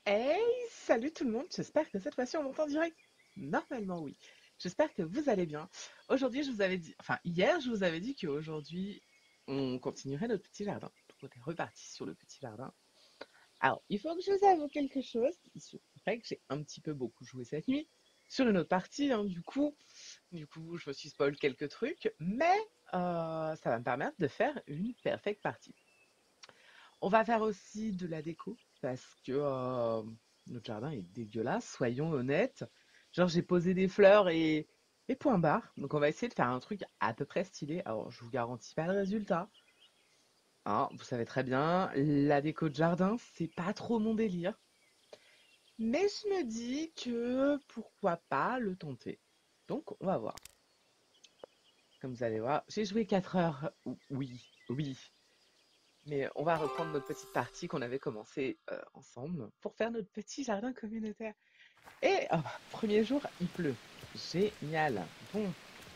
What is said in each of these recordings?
Hey, salut tout le monde, j'espère que cette fois-ci on m'entend direct. Normalement oui. J'espère que vous allez bien. Aujourd'hui je vous avais dit, enfin hier je vous avais dit qu'aujourd'hui on continuerait notre petit jardin. Donc on est reparti sur le petit jardin. Alors il faut que je vous avoue quelque chose. C'est vrai que j'ai un petit peu beaucoup joué cette nuit sur une autre partie, hein, du coup je me suis spoil quelques trucs, mais ça va me permettre de faire une perfect partie. On va faire aussi de la déco parce que notre jardin est dégueulasse, soyons honnêtes. Genre, j'ai posé des fleurs et point barre. Donc, on va essayer de faire un truc à peu près stylé. Alors, je vous garantis pas le résultat, hein, vous savez très bien, la déco de jardin, c'est pas trop mon délire. Mais je me dis que pourquoi pas le tenter. Donc, on va voir. Comme vous allez voir, j'ai joué 4 heures. Oui, oui. Mais on va reprendre notre petite partie qu'on avait commencé ensemble pour faire notre petit jardin communautaire. Et premier jour, il pleut. Génial. Bon.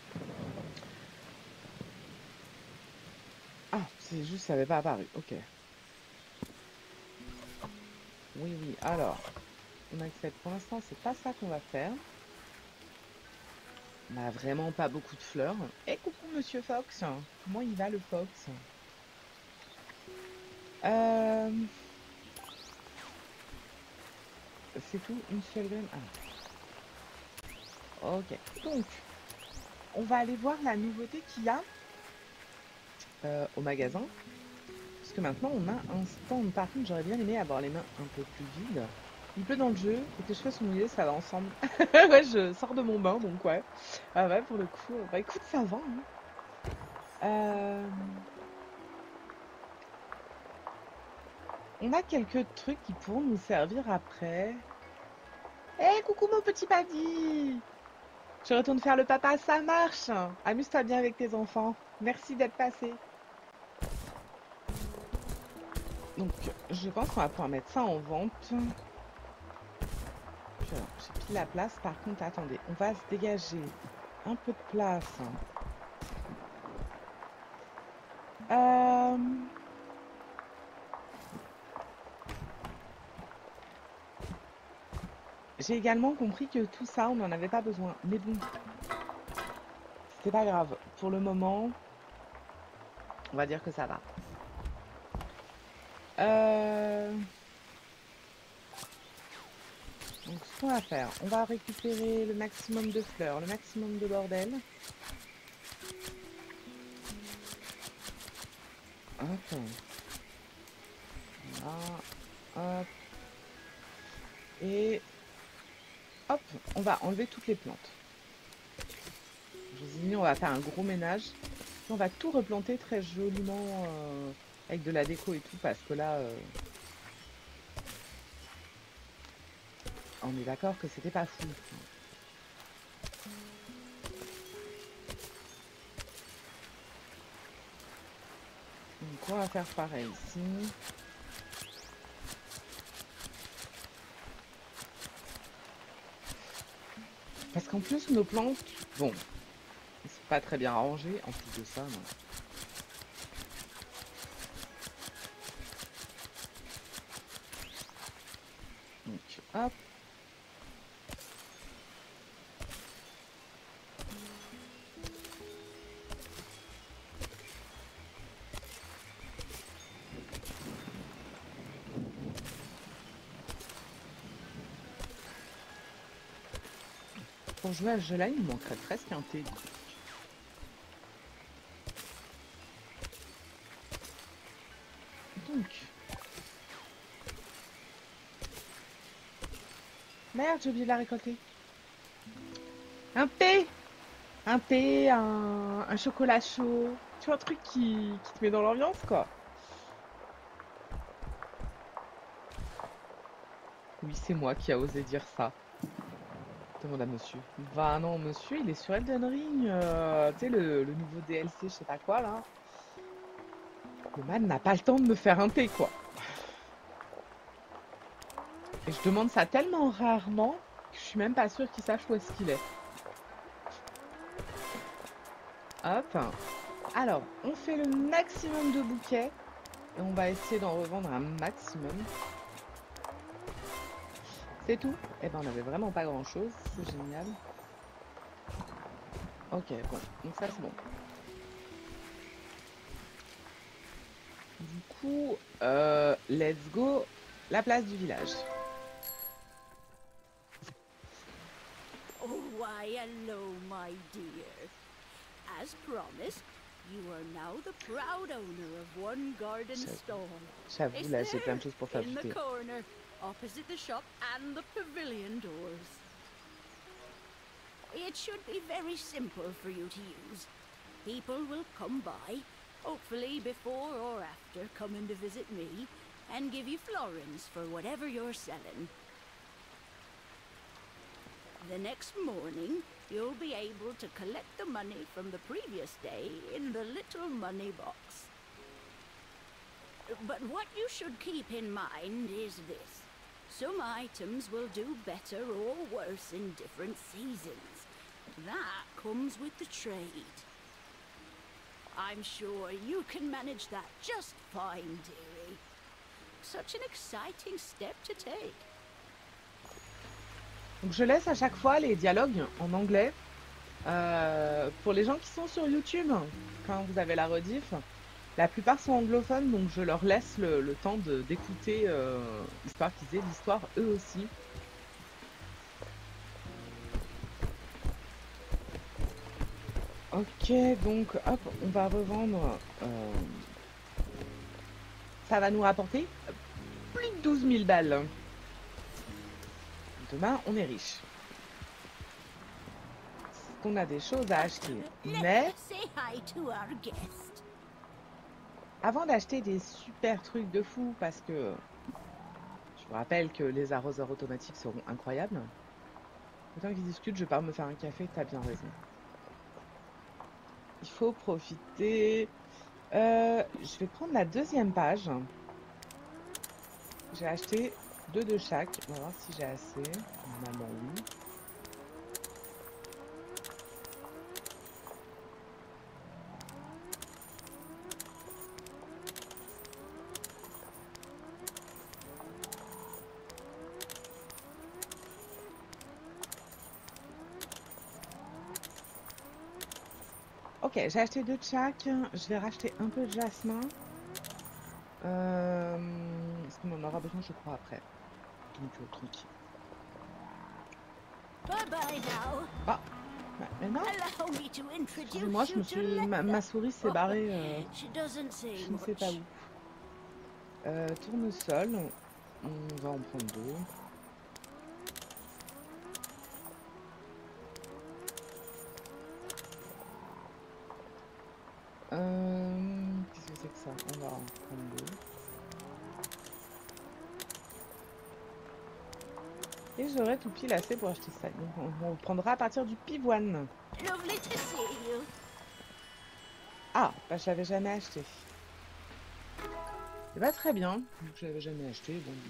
Ah, c'est juste, ça n'avait pas apparu. Ok. Oui, oui. Alors, on accepte. Pour l'instant, c'est pas ça qu'on va faire. On n'a vraiment pas beaucoup de fleurs. Et coucou, Monsieur Fox. Comment il va, le Fox? Euh, c'est tout, une seule graine. Ah, ok. Donc, on va aller voir la nouveauté qu'il y a au magasin. Parce que maintenant, on a un stand. Par contre, j'aurais bien aimé avoir les mains un peu plus vides. Il pleut dans le jeu et tes cheveux sont mouillés, ça va ensemble. Ouais, je sors de mon bain, donc ouais. Ah ouais, pour le coup, bah écoute, ça va, hein. Euh, on a quelques trucs qui pourront nous servir après. Eh, coucou mon petit paddy! Je retourne faire le papa, ça marche! Amuse-toi bien avec tes enfants. Merci d'être passé. Donc, je pense qu'on va pouvoir mettre ça en vente. Puis alors, j'ai pile la place. Par contre, attendez, on va se dégager un peu de place. Euh, J'ai également compris que tout ça, on n'en avait pas besoin. Mais bon, c'est pas grave. Pour le moment, on va dire que ça va. Euh, Donc, ce qu'on va faire, on va récupérer le maximum de fleurs, le maximum de bordel. Hop, là, hop, et hop, on va enlever toutes les plantes. Je vous ai dit, on va faire un gros ménage. Puis on va tout replanter très joliment avec de la déco et tout, parce que là, on est d'accord que c'était pas fou. Donc on va faire pareil ici. Parce qu'en plus, nos plantes, bon, elles sont pas très bien rangées. En plus de ça, non. Donc, hop. Pour jouer à ce jeu-là, il me manquerait presque un thé. Donc, merde, j'ai oublié de la récolter. Un thé! Un thé, un chocolat chaud. Tu vois, un truc qui te met dans l'ambiance, quoi. Oui, c'est moi qui a osé dire ça. Demande à monsieur. Bah non, monsieur, il est sur Elden Ring. Tu sais, le nouveau DLC, je sais pas quoi, là. Le man n'a pas le temps de me faire un thé, quoi. Et je demande ça tellement rarement que je suis même pas sûre qu'il sache où est-ce qu'il est. Hop. Alors, on fait le maximum de bouquets et on va essayer d'en revendre un maximum. C'est tout? Eh ben, on avait vraiment pas grand-chose. C'est génial. Ok, bon. Donc ça, c'est bon. Du coup, let's go. La place du village. Oh, why, hello, my dear. As promised, you are now the proud owner of One Garden Stall. J'avoue, It's là, j'ai plein there, de choses pour in the s'ajouter. corner, opposite the shop and the pavilion doors. It should be very simple for you to use. People will come by, hopefully before or after coming to visit me, and give you florins for whatever you're selling. The next morning, you'll be able to collect the money from the previous day in the little money box. But what you should keep in mind is this. Some items will do better or worse in different seasons. That comes with the trade. I'm sure you can manage that just fine, dearie. Such an exciting step to take. Donc je laisse à chaque fois les dialogues en anglais. Pour les gens qui sont sur YouTube, quand vous avez la rediff, la plupart sont anglophones, donc je leur laisse le temps d'écouter, histoire qu'ils aient l'histoire eux aussi. Ok, donc hop, on va revendre. Ça va nous rapporter plus de 12 000 balles. Demain, on est riche. On a des choses à acheter. Mais Say hi to our guest. avant d'acheter des super trucs de fou, parce que je vous rappelle que les arroseurs automatiques seront incroyables. Autant qu'ils discutent, je pars me faire un café, t'as bien raison. Il faut profiter. Je vais prendre la deuxième page. J'ai acheté 2 de chaque. On va voir si j'ai assez. Normalement, oui. Ok, j'ai acheté 2 de chaque. Je vais racheter un peu de jasmin. Parce qu'on en aura besoin, je crois, après. Donc, tranquille. Bye bye now. Ah, mais non. Allow me to Excusez-moi, introduce you to ma souris s'est barrée. She doesn't say Je ne sais pas much. où. Tournesol. On va en prendre 2. Qu'est-ce que c'est que ça? On va en prendre 2. Et j'aurai tout pile assez pour acheter ça. Donc on prendra à partir du pivoine. Lovely to see you. Ah, bah je l'avais jamais acheté. Et bah très bien. Donc je l'avais jamais acheté. Bon, du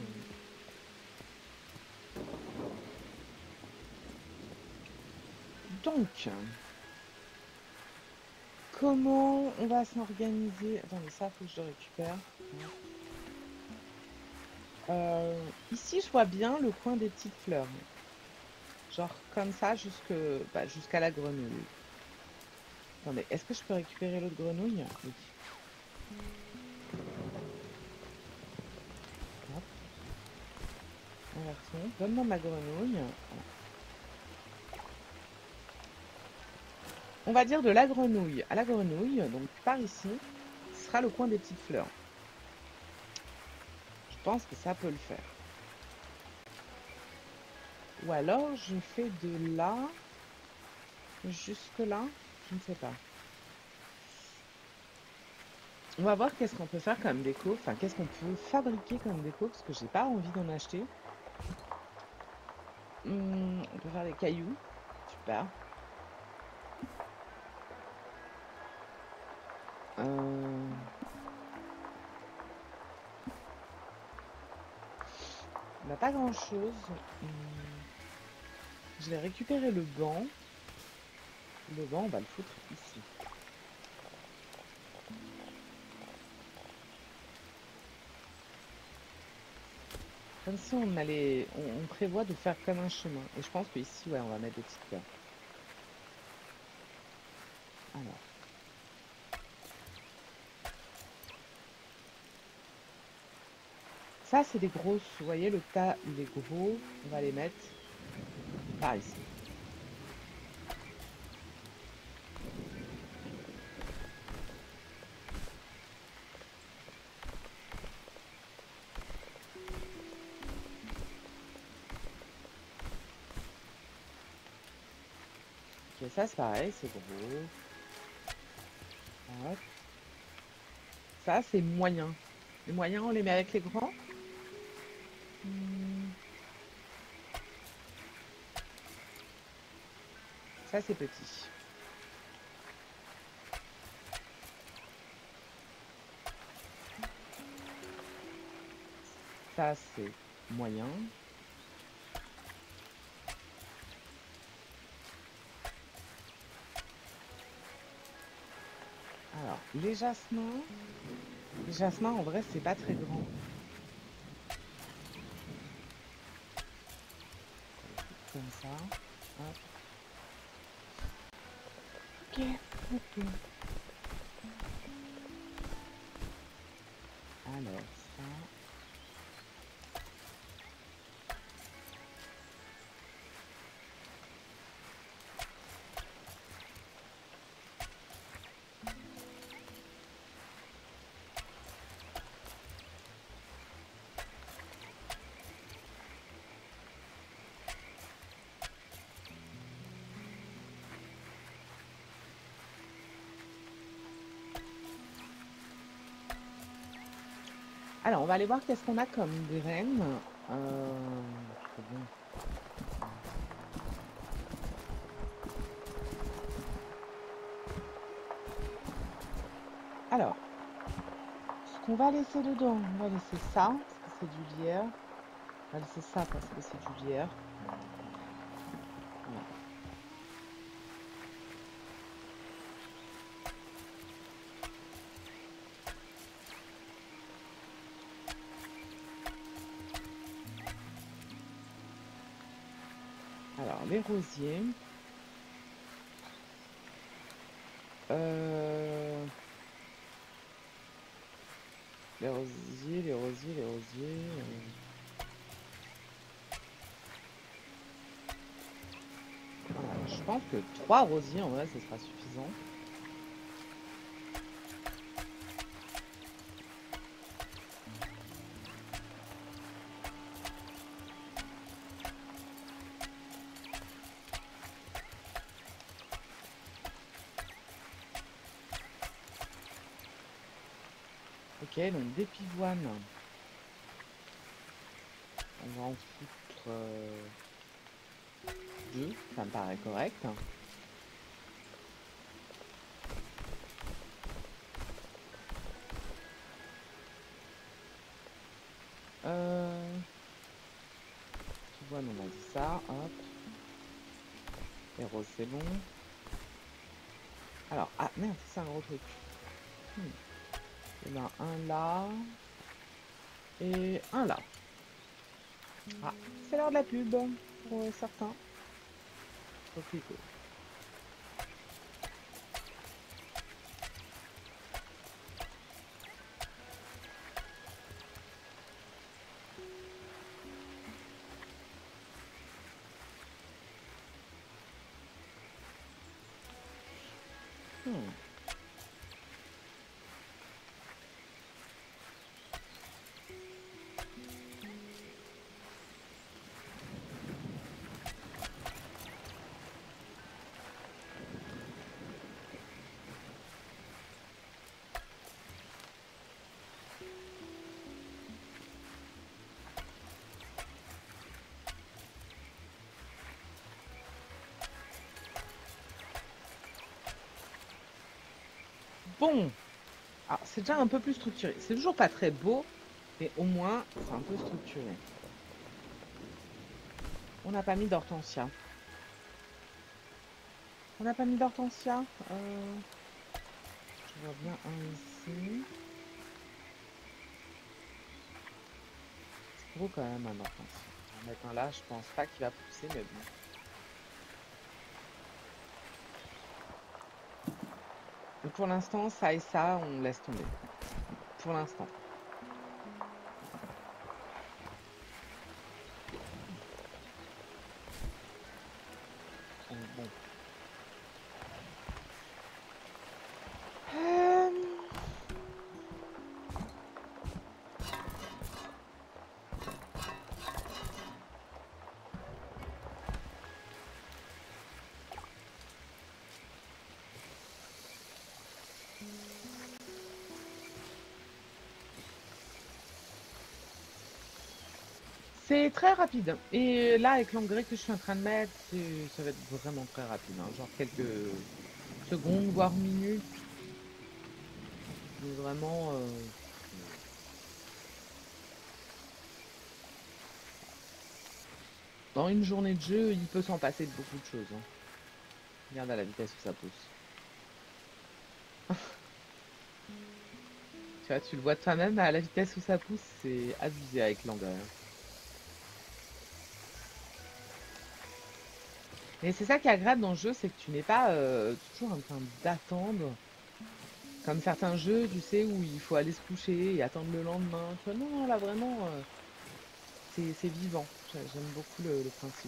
coup. Donc, comment on va s'organiser? Attendez, ça faut que je le récupère. Ici, je vois bien le coin des petites fleurs. Genre comme ça jusqu'à la grenouille. Attendez, est-ce que je peux récupérer l'autre grenouille? Oui. Hop. Inversons. Donne-moi ma grenouille. Voilà. On va dire de la grenouille à la grenouille. Donc par ici, ce sera le coin des petites fleurs. Je pense que ça peut le faire. Ou alors je fais de là jusque là. Je ne sais pas. On va voir qu'est-ce qu'on peut faire comme déco. Enfin, qu'est-ce qu'on peut fabriquer comme déco. Parce que j'ai pas envie d'en acheter. On peut faire des cailloux. Super. On n'a pas grand chose. Je vais récupérer le banc. Le banc, on va le foutre ici. Comme si on allait, on prévoit de faire comme un chemin. Et je pense qu'ici, ouais, on va mettre des petites pierres. Alors, ça, c'est des grosses. Vous voyez, le tas, il est gros. On va les mettre par ici. Ok, ça, c'est pareil, c'est gros. Hop. Ça, c'est moyen. Les moyens, on les met avec les grands. Hmm, ça, c'est petit. Ça, c'est moyen. Alors, les jasmins, en vrai, c'est pas très grand. Comme ça. Hop. Ok, ok. Alors, ça. Alors, on va aller voir qu'est-ce qu'on a comme graines. Parce que bon, alors, ce qu'on va laisser dedans, on va laisser ça, parce que c'est du lierre. On va laisser ça parce que c'est du lierre. Voilà. Alors, les rosiers. Euh, les rosiers, les rosiers, les rosiers. Voilà, je pense que 3 rosiers, en vrai, ce sera suffisant. Ok, donc des pivoines. On va en foutre 2, ça me paraît correct. Euh, pivoine, on a dit ça, hop. Les roses, c'est bon. Alors, ah merde, c'est un gros truc. Il y en a un là. Et un là. Ah, c'est l'heure de la pub pour certains. Coquelicot. Hmm. Bon, alors c'est déjà un peu plus structuré. C'est toujours pas très beau, mais au moins c'est un peu structuré. On n'a pas mis d'hortensia. On n'a pas mis d'hortensia. Je vois bien un ici. Gros quand même un offensif. On va mettre un là, je pense pas qu'il va pousser, mais bon. Mais pour l'instant, ça et ça, on laisse tomber. Pour l'instant. Bon. C'est très rapide. Et là, avec l'engrais que je suis en train de mettre, ça va être vraiment très rapide, hein. Genre quelques secondes, voire minutes. Mais vraiment, dans une journée de jeu, il peut s'en passer de beaucoup de choses, hein. Regarde à la vitesse où ça pousse. Tu vois, tu le vois toi-même, à la vitesse où ça pousse, c'est abusé avec l'engrais, hein. Mais c'est ça qui est agréable dans le jeu, c'est que tu n'es pas toujours en train d'attendre. Comme certains jeux, tu sais, où il faut aller se coucher et attendre le lendemain. Tu vois, non, non, là vraiment, c'est vivant. J'aime beaucoup le principe.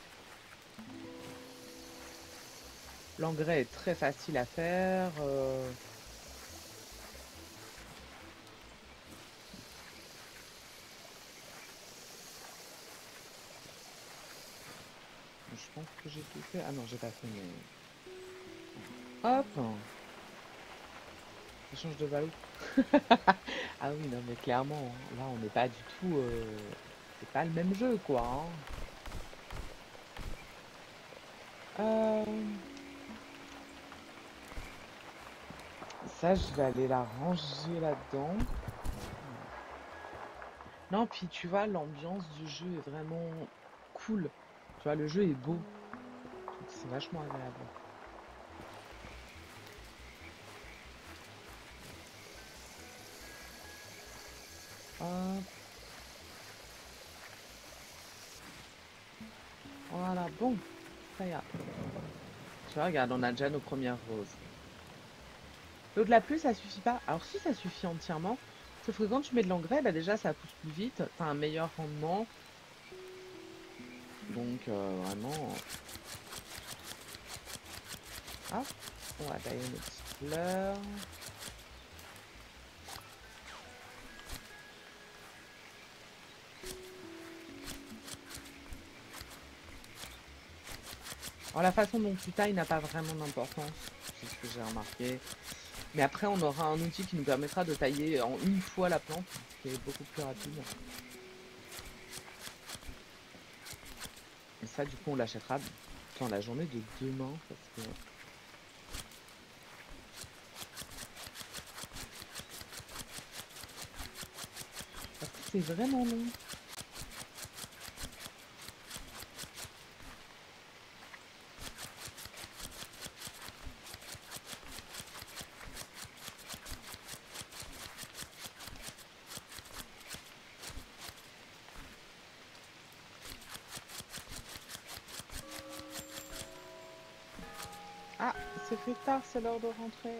L'engrais est très facile à faire. Je pense que j'ai tout fait. Ah non, j'ai pas fait, mais... Hop! Ça change de valo. Ah oui, non, mais clairement, hein, là, on n'est pas du tout... c'est pas le même jeu, quoi, hein. Ça, je vais aller la ranger là-dedans. Non, puis tu vois, l'ambiance du jeu est vraiment cool. Tu vois, le jeu est beau. Donc c'est vachement agréable. Hop, voilà, bon, ça ira. Tu vois, regarde, on a déjà nos premières roses. L'eau de la pluie, ça suffit pas. Alors si, ça suffit entièrement. Sauf que quand tu mets de l'engrais, bah déjà, ça pousse plus vite. T'as un meilleur rendement. Donc, vraiment... Hop, on va tailler nos petites fleurs. Alors la façon dont tu tailles n'a pas vraiment d'importance. C'est ce que j'ai remarqué. Mais après, on aura un outil qui nous permettra de tailler en une fois la plante, ce qui est beaucoup plus rapide. Et ça, du coup, on l'achètera dans la journée de demain, parce que c'est vraiment long. Ah, c'est fait tard, c'est l'heure de rentrer.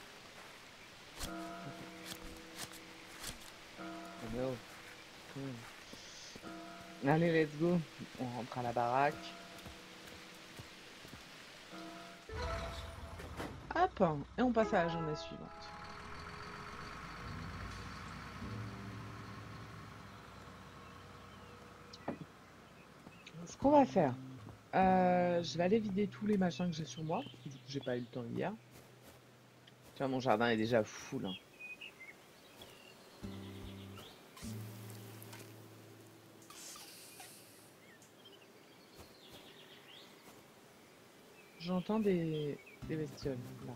Oh, mais oh. Allez, let's go. On rentre à la baraque. Hop, et on passe à la journée suivante. Ce qu'on va faire, je vais aller vider tous les machins que j'ai sur moi, parce que du coup, j'ai pas eu le temps hier. Tu vois, mon jardin est déjà full, hein. J'entends des bestioles, là.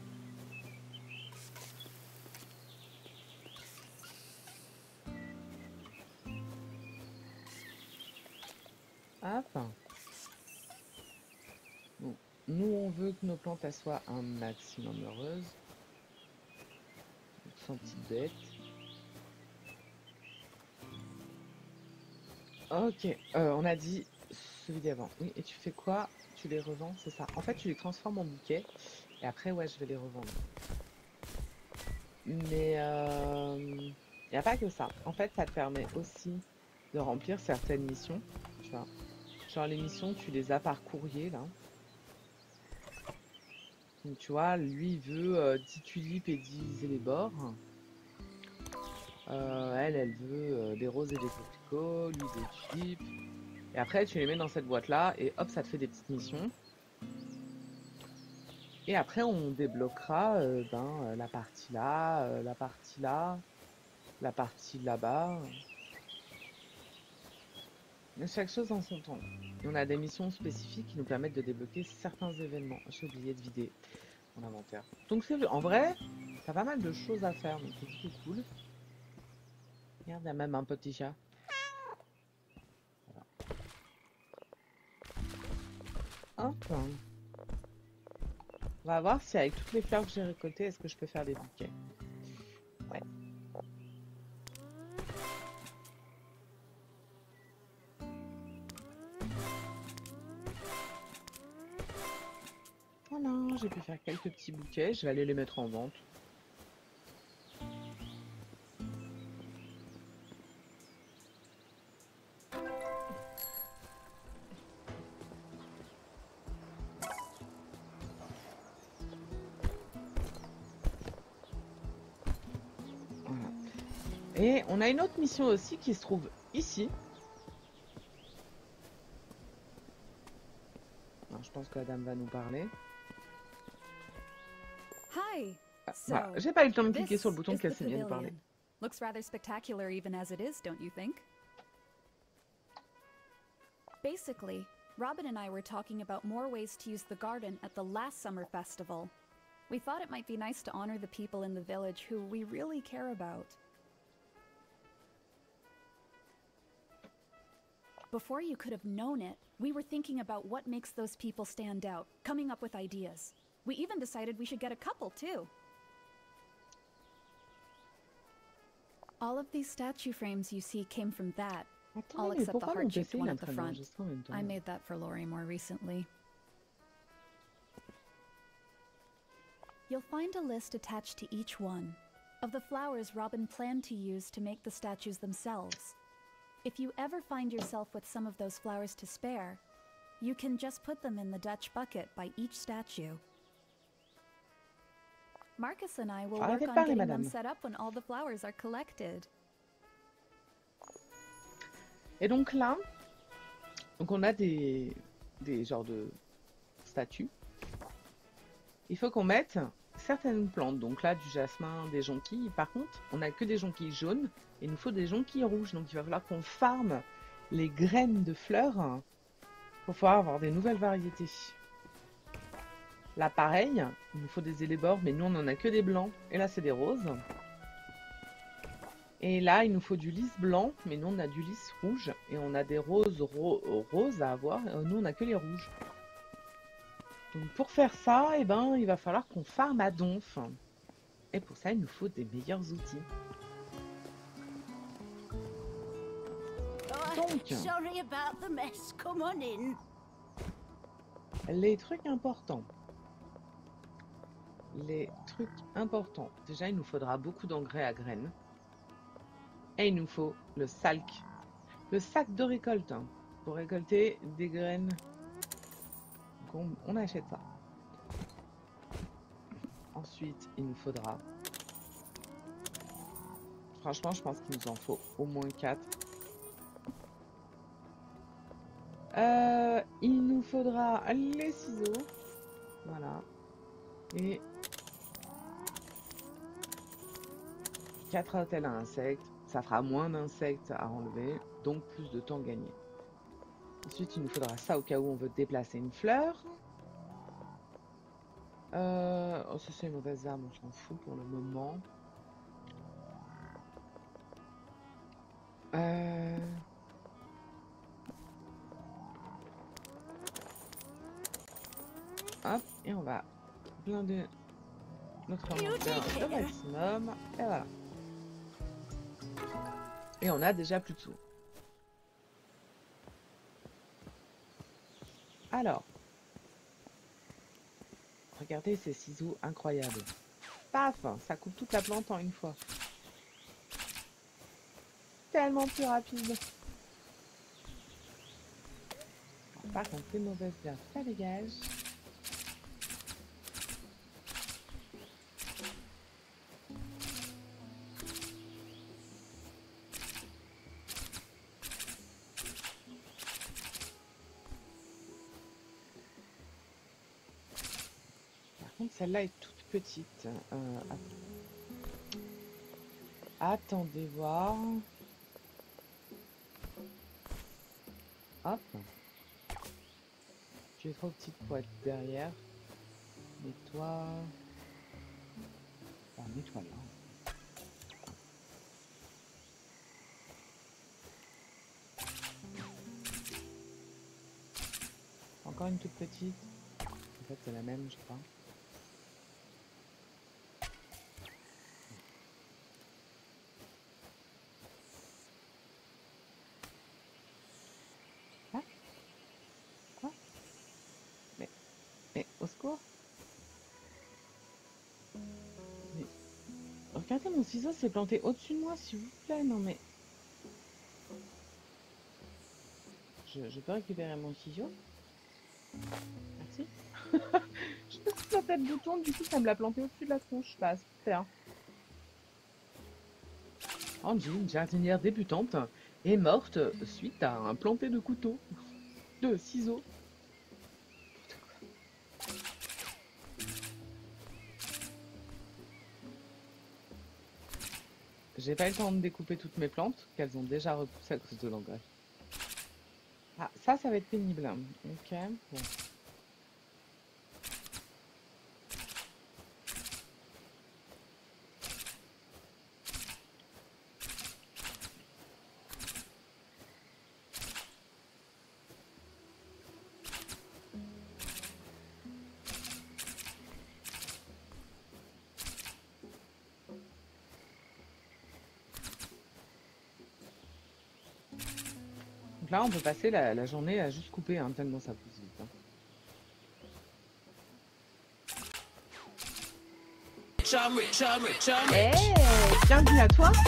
Hop. Bon. Nous, on veut que nos plantes elles soient un maximum heureuses. Donc, sans petites bêtes. Ok, on a dit celui d'avant. Oui, et tu fais quoi? Tu les revends, c'est ça. En fait, tu les transformes en bouquets. Et après, ouais, je vais les revendre. Mais il n'y a pas que ça. En fait, ça te permet aussi de remplir certaines missions. Tu vois. Genre les missions, tu les as par courrier, là. Donc, tu vois, lui, il veut 10 tulipes et 10 élébores. Elle veut des roses et des coquelicots, lui des tulipes. Et après, tu les mets dans cette boîte-là et hop, ça te fait des petites missions. Et après, on débloquera la partie là, la partie là, la partie là-bas. Mais chaque chose en son temps. Et on a des missions spécifiques qui nous permettent de débloquer certains événements. J'ai oublié de vider mon inventaire. Donc en vrai, t'as pas mal de choses à faire, donc c'est plutôt cool. Regarde, il y a même un petit chat. Voilà. Hop. On va voir si avec toutes les fleurs que j'ai récoltées, est-ce que je peux faire des bouquets. Ouais. Voilà, j'ai pu faire quelques petits bouquets. Je vais aller les mettre en vente. Voilà. Et on a une autre mission aussi qui se trouve ici. Alors, je pense que la dame va nous parler. Hi. Voilà, So, j'ai pas eu le temps de this cliquer sur le bouton is the qu'elle s'est mise à nous parler. pavilion. Looks rather spectacular even as it is, don't you think? Basically, Robin and I were talking about more ways to use the garden at the last summer festival. We thought it might be nice to honor the people in the village who we really care about. Before you could have known it, we were thinking about what makes those people stand out, coming up with ideas. We even decided we should get a couple, too. All of these statue frames you see came from that, all Attends, mais except the pourquoi mon heart-shaped PC one il est en at the train front. d'enregistrer en même temps? I made that for Lori more recently. You'll find a list attached to each one of the flowers Robin planned to use to make the statues themselves. If you ever find yourself with some of those flowers to spare, you can just put them in the Dutch bucket by each statue. Marcus and I will work Arrêtez de on parler, getting them madame. set up when all the flowers are collected. Et donc là, donc on a des genres de statues. Il faut qu'on mette certaines plantes. Donc là, du jasmin, des jonquilles. Par contre, on n'a que des jonquilles jaunes. Et il nous faut des jonquilles rouges. Donc il va falloir qu'on farme les graines de fleurs pour pouvoir avoir des nouvelles variétés. Là, pareil, il nous faut des élébores, mais nous, on n'en a que des blancs. Et là, c'est des roses. Et là, il nous faut du lys blanc, mais nous, on a du lys rouge. Et on a des roses roses à avoir. Et nous, on n'a que les rouges. Donc, pour faire ça, eh ben, il va falloir qu'on farme à donf. Et pour ça, il nous faut des meilleurs outils. Donc, Sorry about the mess. Come on in. les trucs importants. Les trucs importants. Déjà, il nous faudra beaucoup d'engrais à graines. Et il nous faut le salc. Le sac de récolte. Pour récolter des graines. Donc, on achète ça. Ensuite, il nous faudra... Franchement, je pense qu'il nous en faut au moins 4. Il nous faudra les ciseaux. Voilà. Et 4 hôtels à insectes. Ça fera moins d'insectes à enlever, donc plus de temps gagné. Ensuite, il nous faudra ça au cas où on veut déplacer une fleur. Oh, ça c'est une mauvaise arme, on s'en fout pour le moment. Hop, et on va blinder notre inventaire au maximum. Et voilà. Et on a déjà plus de sous. Alors, regardez ces ciseaux incroyables. Paf, ça coupe toute la plante en une fois. Tellement plus rapide. Alors, par contre, les mauvaises herbes, ça dégage. Par contre, celle-là est toute petite. Attendez voir. Hop. Tu es trop petite pour être derrière. Nettoie. Ah, nettoie là. Encore une toute petite. En fait, c'est la même, je crois. Ah, quoi? Mais, au secours. Mais, regardez, mon ciseau s'est planté au-dessus de moi, s'il vous plaît. Non, mais... Je peux récupérer mon ciseau? Merci. Je me suis planté le bouton, du coup, ça me l'a planté au-dessus de la tronche. Bah, super. Angie, une jardinière débutante, est morte suite à un planté de couteau, de ciseaux. J'ai pas eu le temps de découper toutes mes plantes, qu'elles ont déjà repoussé à cause de l'engrais. Ah, ça va être pénible. Ok, bon. Donc là, on peut passer la journée à juste couper, hein, tellement ça pousse vite. Hein. Hey, bienvenue à toi.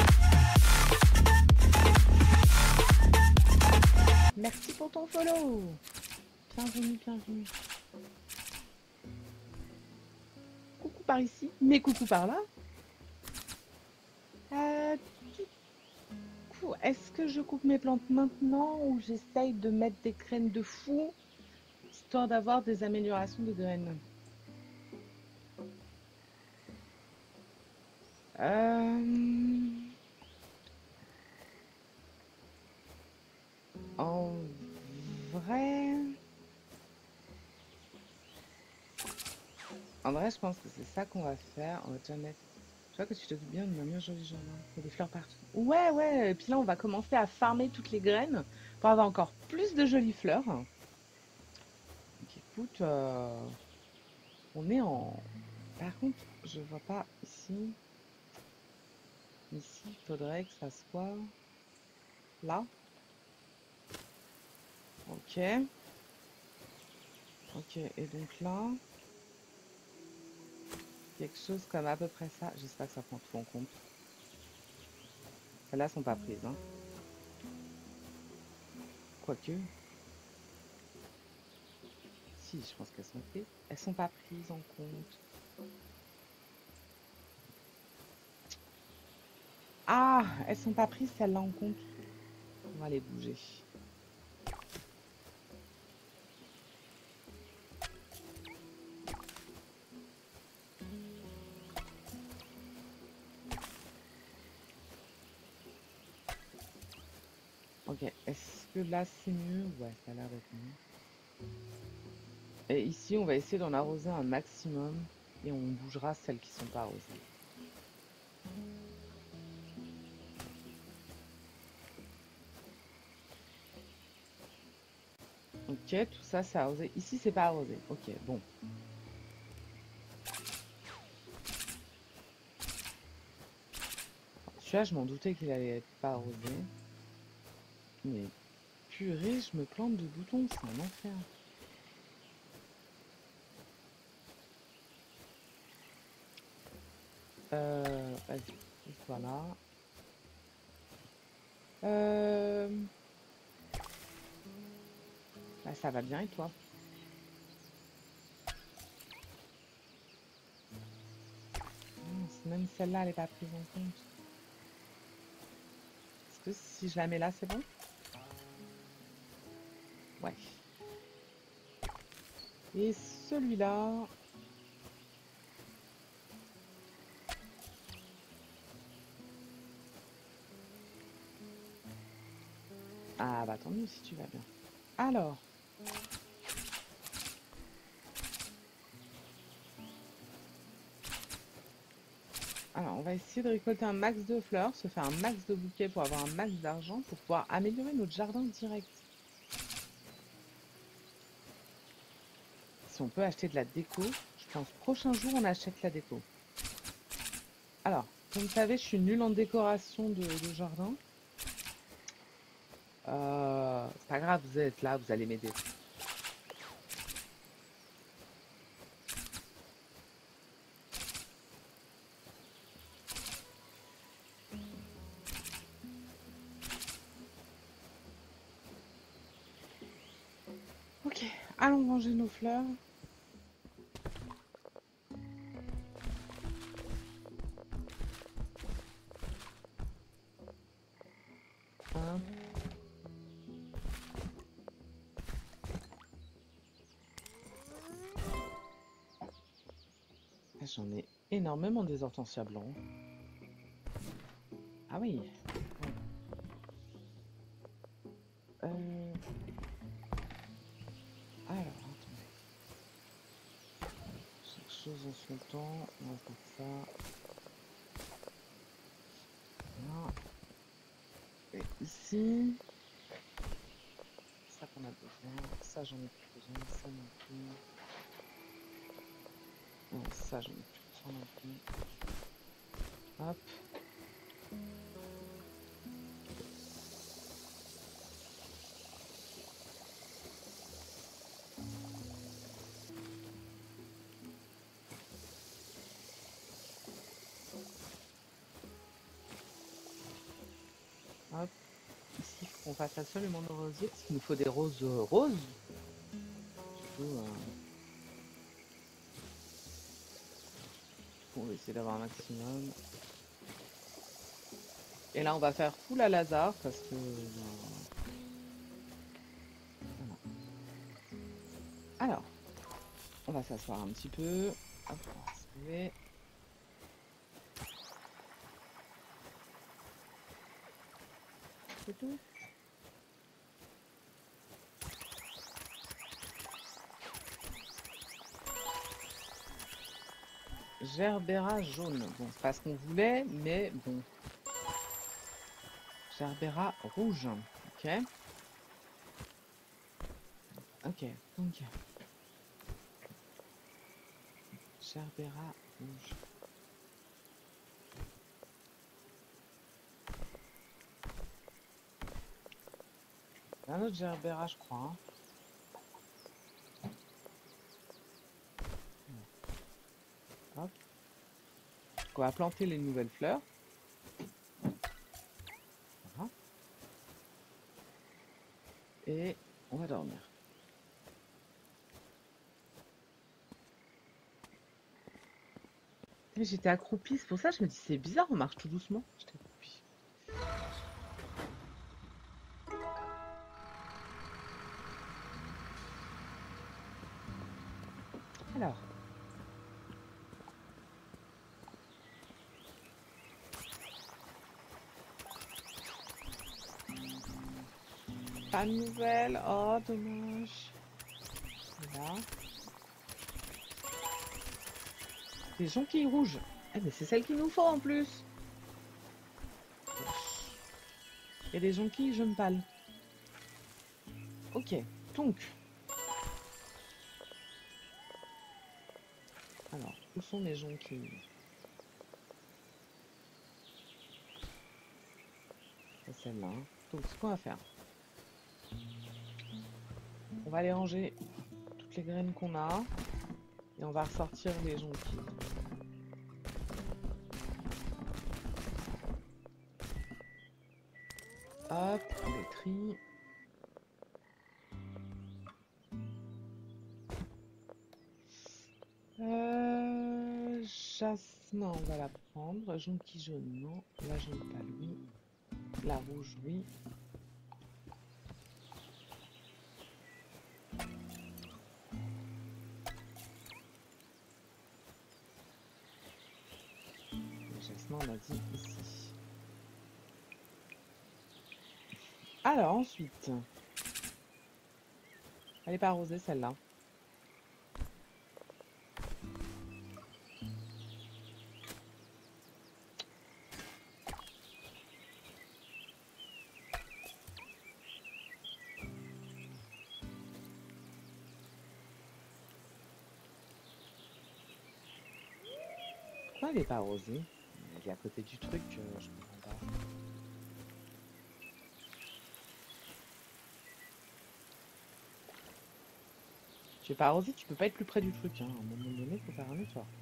Merci pour ton follow. Bienvenue, bienvenue. Coucou par ici, mais coucou par là. Du coup, est-ce que je coupe mes plantes maintenant ou j'essaye de mettre des graines de fou, histoire d'avoir des améliorations de graines? En vrai... En vrai, je pense que c'est ça qu'on va faire. On va déjà mettre... Je vois que tu t'occupes bien de ma mur joli jardin. Il y a des fleurs partout. Ouais, ouais. Et puis là, on va commencer à farmer toutes les graines pour avoir encore plus de jolies fleurs. Donc écoute, on est en... Par contre, je vois pas ici. Ici, il faudrait que ça soit là. Ok. Ok, et donc là, quelque chose comme à peu près ça. J'espère que ça prend tout en compte. Celles-là sont pas prises, hein. Quoique. Si, je pense qu'elles sont prises. Elles sont pas prises en compte. Ah, elles sont pas prises celles-là en compte. On va les bouger. Ok, est-ce que là c'est mieux? Ouais, ça a l'air d'être mieux. Et ici, on va essayer d'en arroser un maximum et on bougera celles qui sont pas arrosées. Ok, tout ça c'est arrosé. Ici, c'est pas arrosé. Ok, bon. Celui-là, je m'en doutais qu'il allait être pas arrosé. Mais purée, je me plante de boutons, c'est un enfer. Vas-y, voilà. Euh... Bah, ça va bien et toi? Mince, même celle-là, elle n'est pas prise en compte. Est-ce que si je la mets là, c'est bon? Ouais. Et celui-là... Ah bah tant mieux si tu vas bien. Alors... Alors, on va essayer de récolter un max de fleurs, se faire un max de bouquets pour avoir un max d'argent pour pouvoir améliorer notre jardin direct. Si on peut acheter de la déco, je pense prochain jour on achète la déco. Alors, comme vous savez, je suis nulle en décoration de jardin. C'est pas grave, vous êtes là, vous allez m'aider. Ok, allons ranger nos fleurs. Hop. J'en ai énormément des hortensias blancs. Ah oui. Euh... Alors, attendez. Chaque chose en son temps. On va faire ça. Voilà. Et ici. Ça qu'on a besoin. Ça, j'en ai plus besoin. Ça non plus. Non, ça, j'en ai plus besoin non plus. Hop. Hop. Ici, il faut qu'on fasse absolument nos rosiers parce qu'il nous faut des roses roses. Du coup, on va essayer d'avoir un maximum. Et là, on va faire full à Lazare parce que... voilà. Alors, on va s'asseoir un petit peu. Hop, on va se lever. C'est tout. Gerbera jaune. Bon, c'est pas ce qu'on voulait, mais bon. Gerbera rouge. Ok. Ok, donc. Gerbera rouge. Un autre gerbera, je crois. Hein. Hop. On va planter les nouvelles fleurs. Voilà. Et on va dormir. J'étais accroupie, c'est pour ça que je me dis c'est bizarre, on marche tout doucement. J'étais accroupie. Alors. Pas de nouvelles. Oh, dommage. Là. Des jonquilles rouges. Eh mais c'est celle qu'il nous faut en plus. Il y a des jonquilles jaune pâle. Ok, donc. Alors, où sont mes jonquilles? C'est celle-là. Hein. Donc, ce qu'on va faire, on va aller ranger toutes les graines qu'on a et on va ressortir les jonquilles. Hop, on les trie. Jasmin, on va la prendre. Jonquille jaune, non. La jaune pâle, oui. La rouge, oui. Le jasmin, on a dit ici. Alors, ensuite. Elle n'est pas arrosée, celle-là. Pourquoi elle n'est pas arrosée? Elle est à côté du truc, je comprends pas. Tu es pas arrosé, tu peux pas être plus près du truc. Hein. À un moment donné, il faut faire un effort.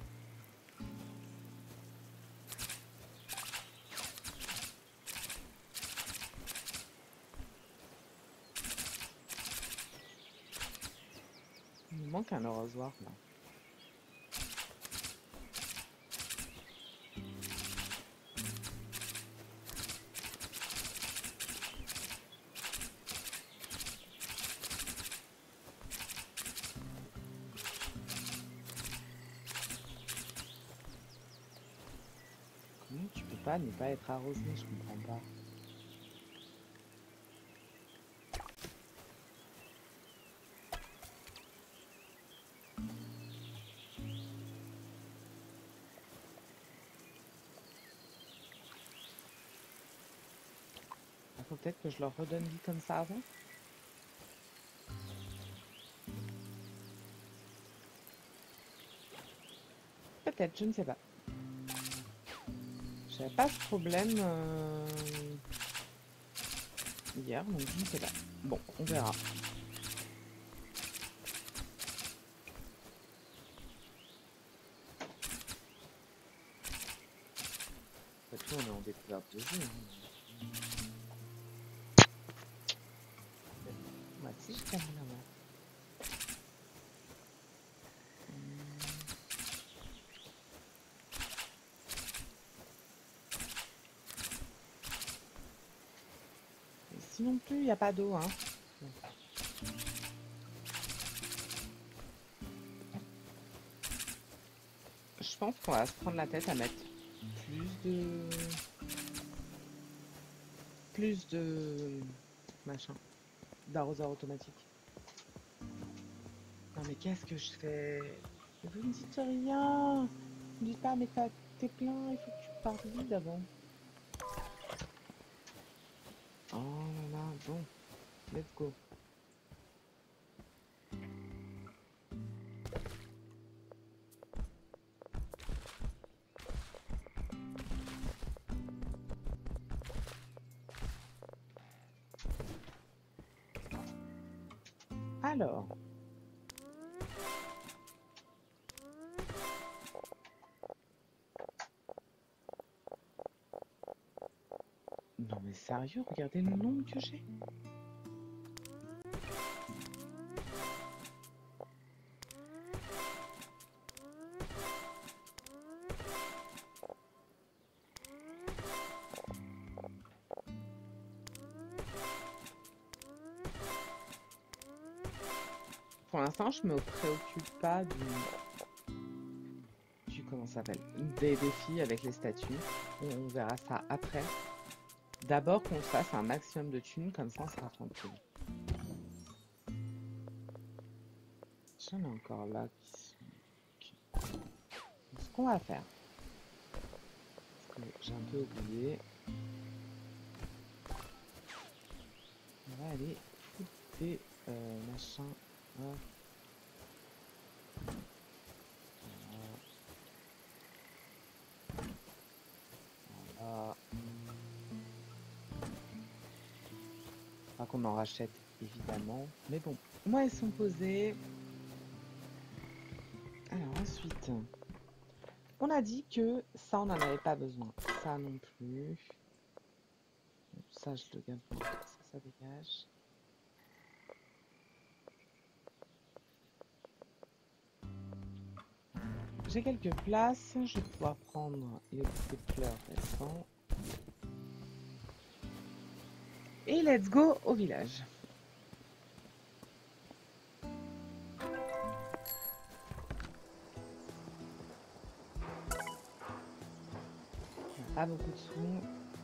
Il nous manque un arrosoir là. Comment tu peux pas ne pas être arrosé? Je comprends pas. Il faut peut-être que je leur redonne vie comme ça avant. Peut-être, je ne sais pas. J'avais pas ce problème hier, donc je ne sais pas. Bon, on verra. De toute façon, on est en découverte de jeu. Hein. Moi aussi, je termine avant. Ici non plus, il n'y a pas d'eau. Hein. Je pense qu'on va se prendre la tête à mettre plus de machin, d'arroseur automatique. Non mais qu'est-ce que je fais? Vous ne dites rien. Vous ne dites pas mais t'es plein, il faut que tu partes vite avant. Oh là là, bon, let's go. Alors. Non mais sérieux, regardez le nombre que j'ai. Pour l'instant, je me préoccupe pas du comment ça s'appelle, des défis avec les statues. On verra ça après. D'abord qu'on fasse un maximum de thunes, comme ça on sera tranquille. J'en ai encore là qui sont... Ce qu'on va faire, parce que j'ai un peu oublié, on va aller foutre des machins. Voilà. Pas qu'on en rachète évidemment, mais bon, moi elles sont posées. Alors ensuite, on a dit que ça on n'en avait pas besoin, ça non plus. Ça, je le garde pour ça dégage. J'ai quelques places, je vais pouvoir prendre les bouquets de fleurs restants. Et let's go au village. Pas beaucoup de sous.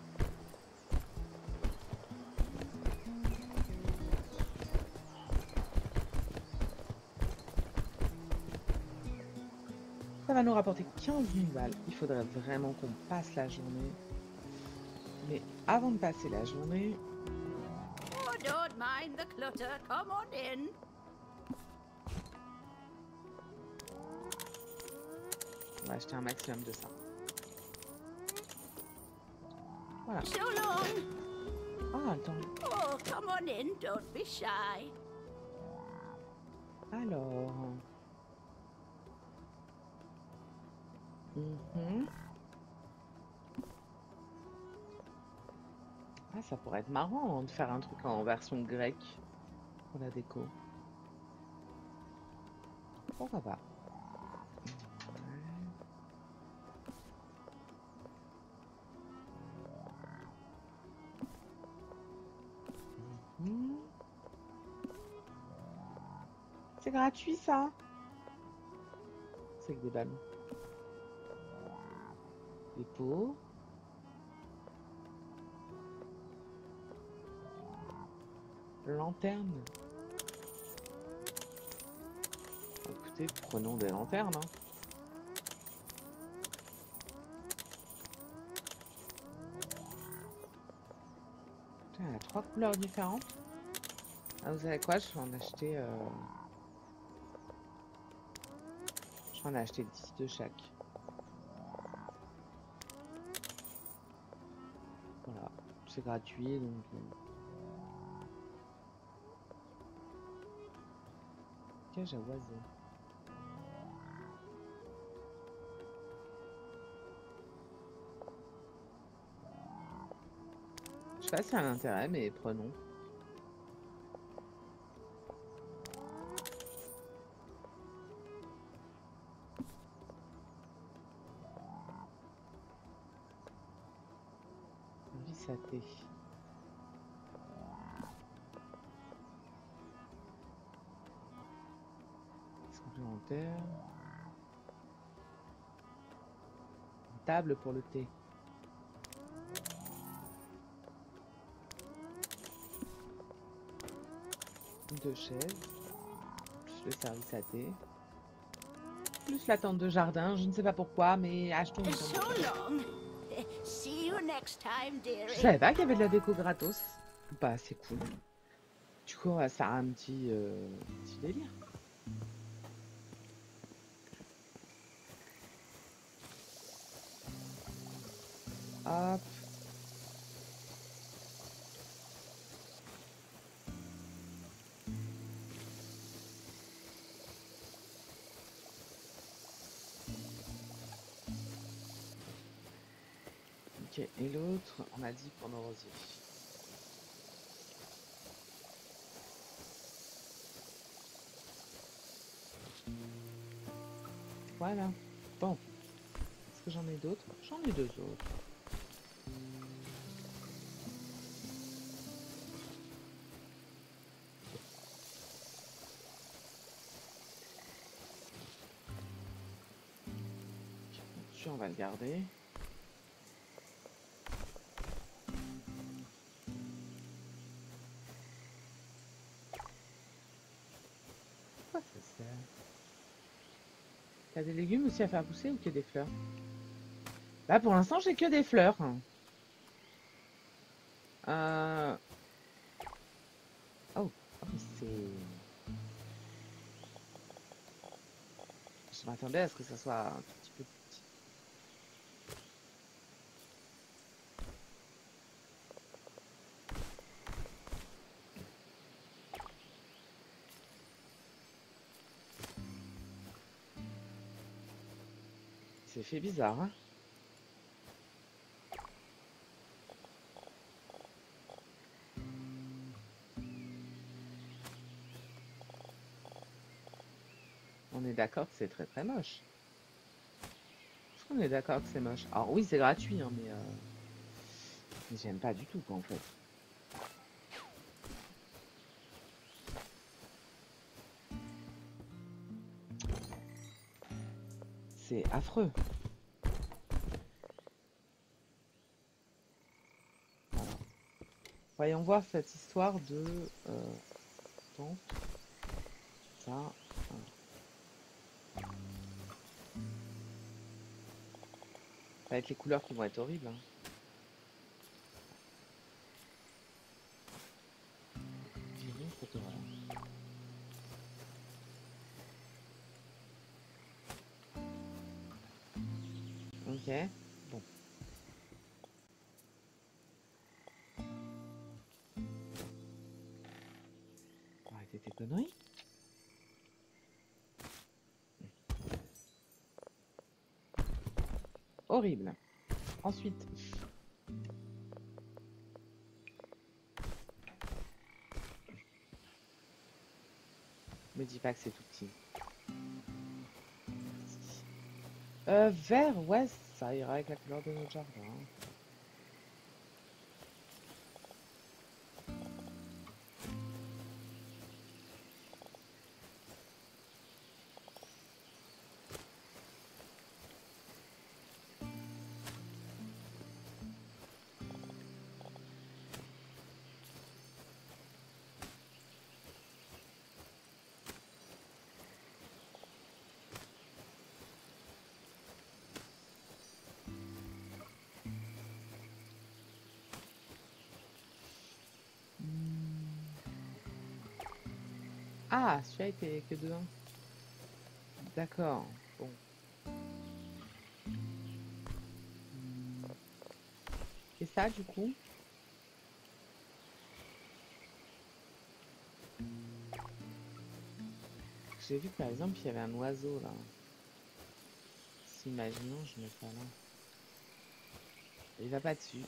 Ça va nous rapporter 15 000 balles. Il faudrait vraiment qu'on passe la journée. Mais avant de passer la journée... Oh, don't mind the clutter. Come on in. On va acheter un maximum de ça. Voilà. So long. Ah, attends. Oh, come on in. Don't be shy. Alors... Ah, ça pourrait être marrant de faire un truc en version grecque pour la déco. Pourquoi pas? C'est gratuit ça? C'est que des ballons. Des pots. Lanterne. Écoutez, prenons des lanternes. Hein. Putain, il y a 3 couleurs différentes. Ah, vous savez quoi? Je vais en acheter... Je vais en acheter 10 de chaque. Voilà. C'est gratuit, donc... Cage à oiseaux. Je sais pas si ça a un intérêt, mais prenons. Vissaté. Complémentaire. Une table pour le thé. Deux chaises. Plus le service à thé. Plus la tente de jardin. Je ne sais pas pourquoi, mais achetons une tente. So long. See you next time, Je dearie. savais pas qu'il y avait de la déco gratos. Bah, c'est cool. Du coup, ça a un petit délire. Hop. Ok, et l'autre, on a dit pour nos rosiers. Voilà. Bon. Est-ce que j'en ai d'autres? J'en ai deux autres. Celui-là, on va le garder. Pourquoi ça sert? T'as des légumes aussi à faire pousser ou que des fleurs? Là, pour l'instant, j'ai que des fleurs. Oh, c'est... Je m'attendais à ce que ça soit un petit peu petit. C'est fait bizarre, hein? On est d'accord que c'est très très moche. Est-ce qu'on est d'accord que c'est moche? Alors oui, c'est gratuit, hein, mais j'aime pas du tout, quoi, en fait. C'est affreux. Voilà. Voyons voir cette histoire de... attends, ça... voilà. Ça va être les couleurs qui vont être horribles, hein. Virer photographe. Ok, bon. Arrêtez tes conneries. Horrible. Ensuite... Me dis pas que c'est tout petit. Vert, ouais, ça ira avec la couleur de notre jardin. Ah, celui-là était que de 1. D'accord, bon. Et ça, du coup? J'ai vu que par exemple, il y avait un oiseau là. Si, imaginons, je mets ça là. Il va pas dessus.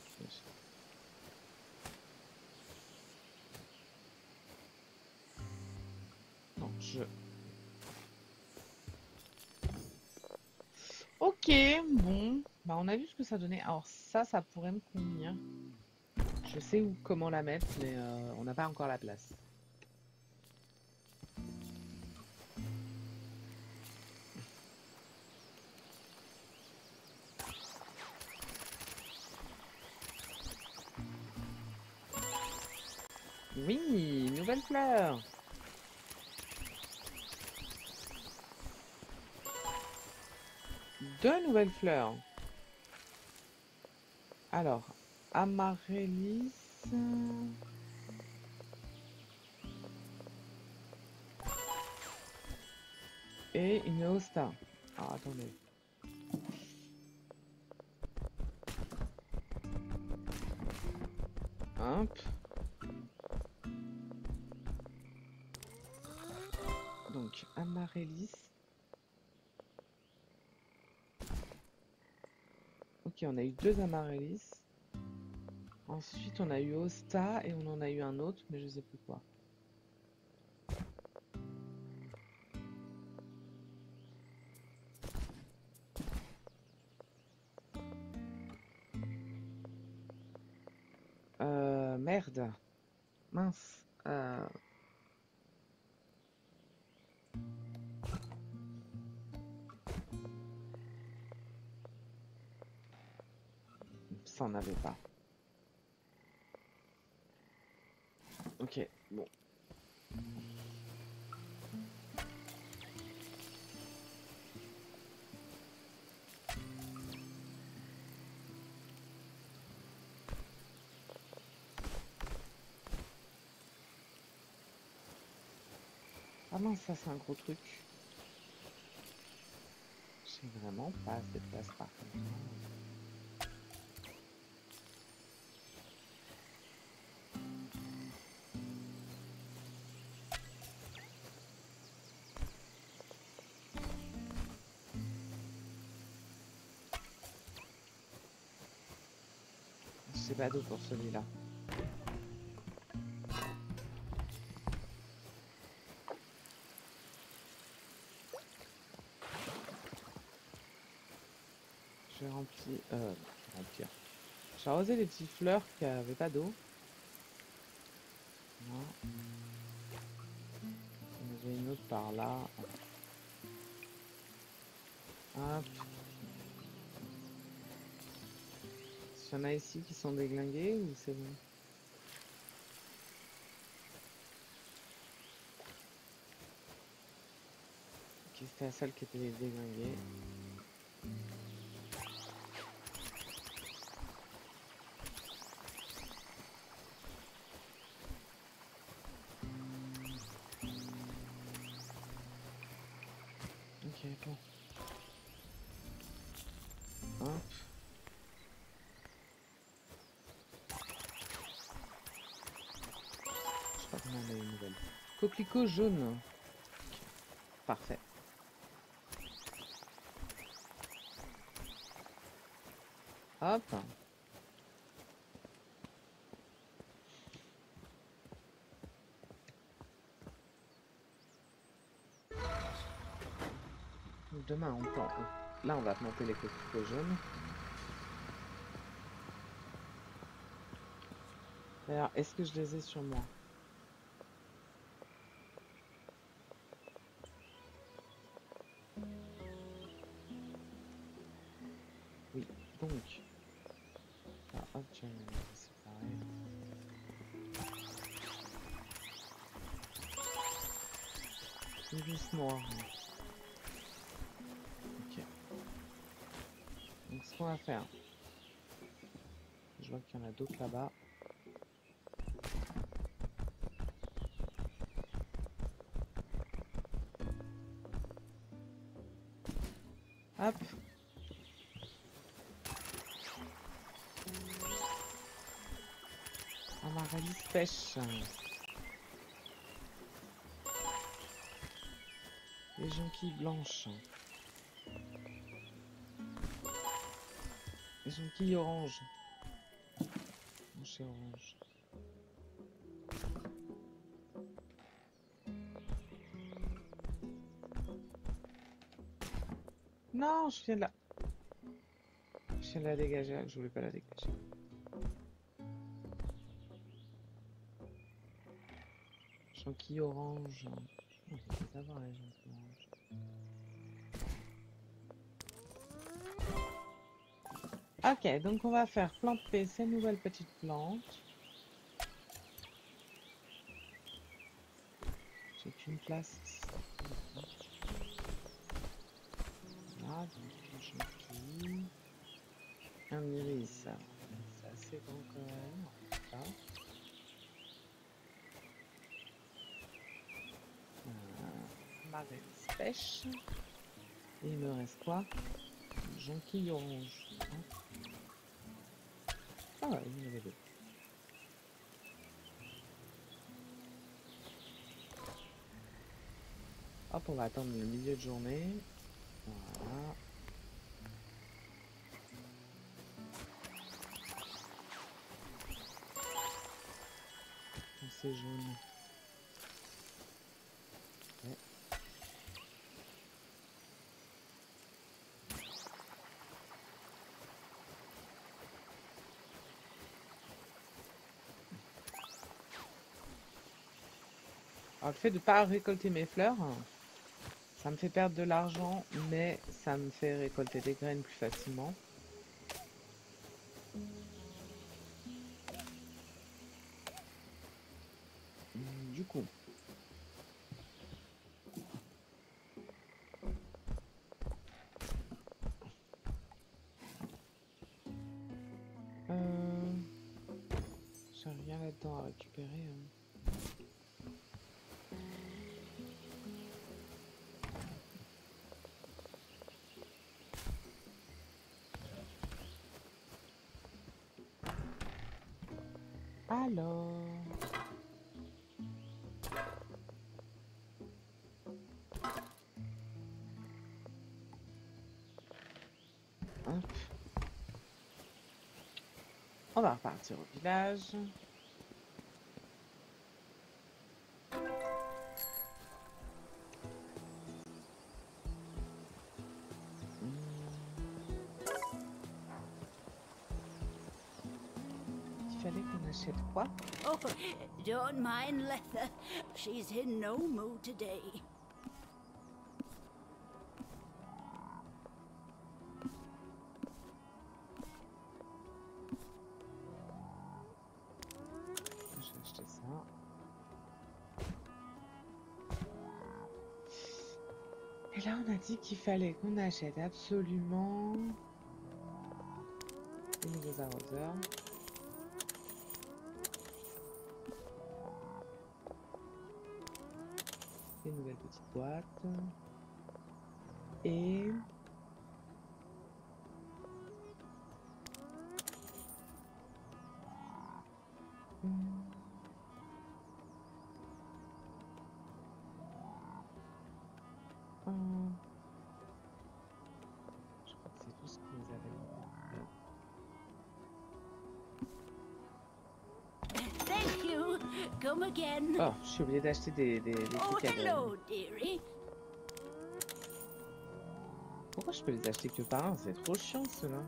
Non, je... Ok, bon. Bah, on a vu ce que ça donnait. Alors ça pourrait me convenir. Je sais où, comment la mettre, mais on n'a pas encore la place. Oui, nouvelle fleur. Deux nouvelles fleurs. Alors, Amaryllis. Et une hosta. Alors, attendez. Hop. Donc, Amaryllis. Ok, on a eu deux Amaryllis. Ensuite, on a eu Hosta et on en a eu un autre, mais je sais plus quoi. Merde. Mince. Ça, on n'avait pas. Ok, bon. Ah non, ça c'est un gros truc. J'ai vraiment pas assez de place par contre. J'ai pas d'eau pour celui-là. j'ai rempli... remplir. J'ai arrosé les petites fleurs qui n'avaient pas d'eau. Voilà. Il y en avait une autre par là. Hop. Il y en a ici qui sont déglingués ou c'est bon? Ok, c'était la seule qui était déglinguée. Ok, bon. Hop. Je sais pas comment on a une nouvelle. Coquelicot jaune. Ok, parfait. Hop. Demain, on plante. Là, on va planter les coquelicots jaunes. Alors, est-ce que je les ai sur moi? Oui, donc. Ah, hop, tiens, c'est pareil. Iris noir. Ok. Donc, ce qu'on va faire. Je vois qu'il y en a d'autres là-bas. Hop. Amaryllis pêche. Les jonquilles blanches. Les jonquilles oranges. Blanche et orange. Non, je viens de la... Je viens de la dégager, je voulais pas la dégager. Jonquilles orange. On va les avoir les jonquilles oranges. Ok, donc on va faire planter ces nouvelles petites plantes. J'ai qu'une place ici. Voilà, donc un jonquille. Un iris. C'est assez grand quand même. Là. Amaryllis pêche. Et il me reste quoi? Jonquille orange. Ah ouais, il y en avait deux. Hop, on va attendre le milieu de journée. Voilà. C'est jaune. Ouais. Alors, le fait de ne pas récolter mes fleurs, ça me fait perdre de l'argent, mais ça me fait récolter des graines plus facilement. Du coup, j'ai rien là-dedans à récupérer. Alors, hop. On va repartir au village. achète quoi? Oh, don't mind Letha. She's in no mood today. Je vais acheter ça. Et là, on a dit qu'il fallait qu'on achète absolument les nouveaux arroseurs. Des nouvelles petites boîtes. Et... Je crois que c'est tout ce que vous avez. Thank you. Come again. Oh, je suis obligée d'acheter des Oh, trucs à hello, dearie. Pourquoi je peux les acheter que par un? C'est trop chiant ceux-là.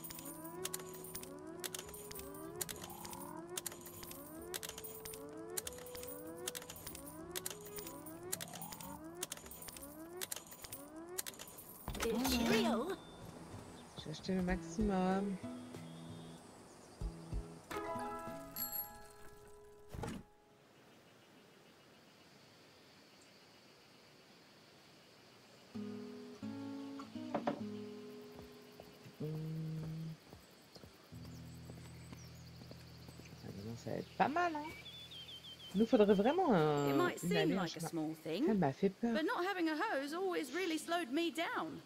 Cheerio. J'ai acheté le maximum. Ça va être pas mal, hein. Il nous faudrait vraiment It might une seem allée en like a chemin. small Elle thing, m'a fait peur. but not having a hose always really slowed me down.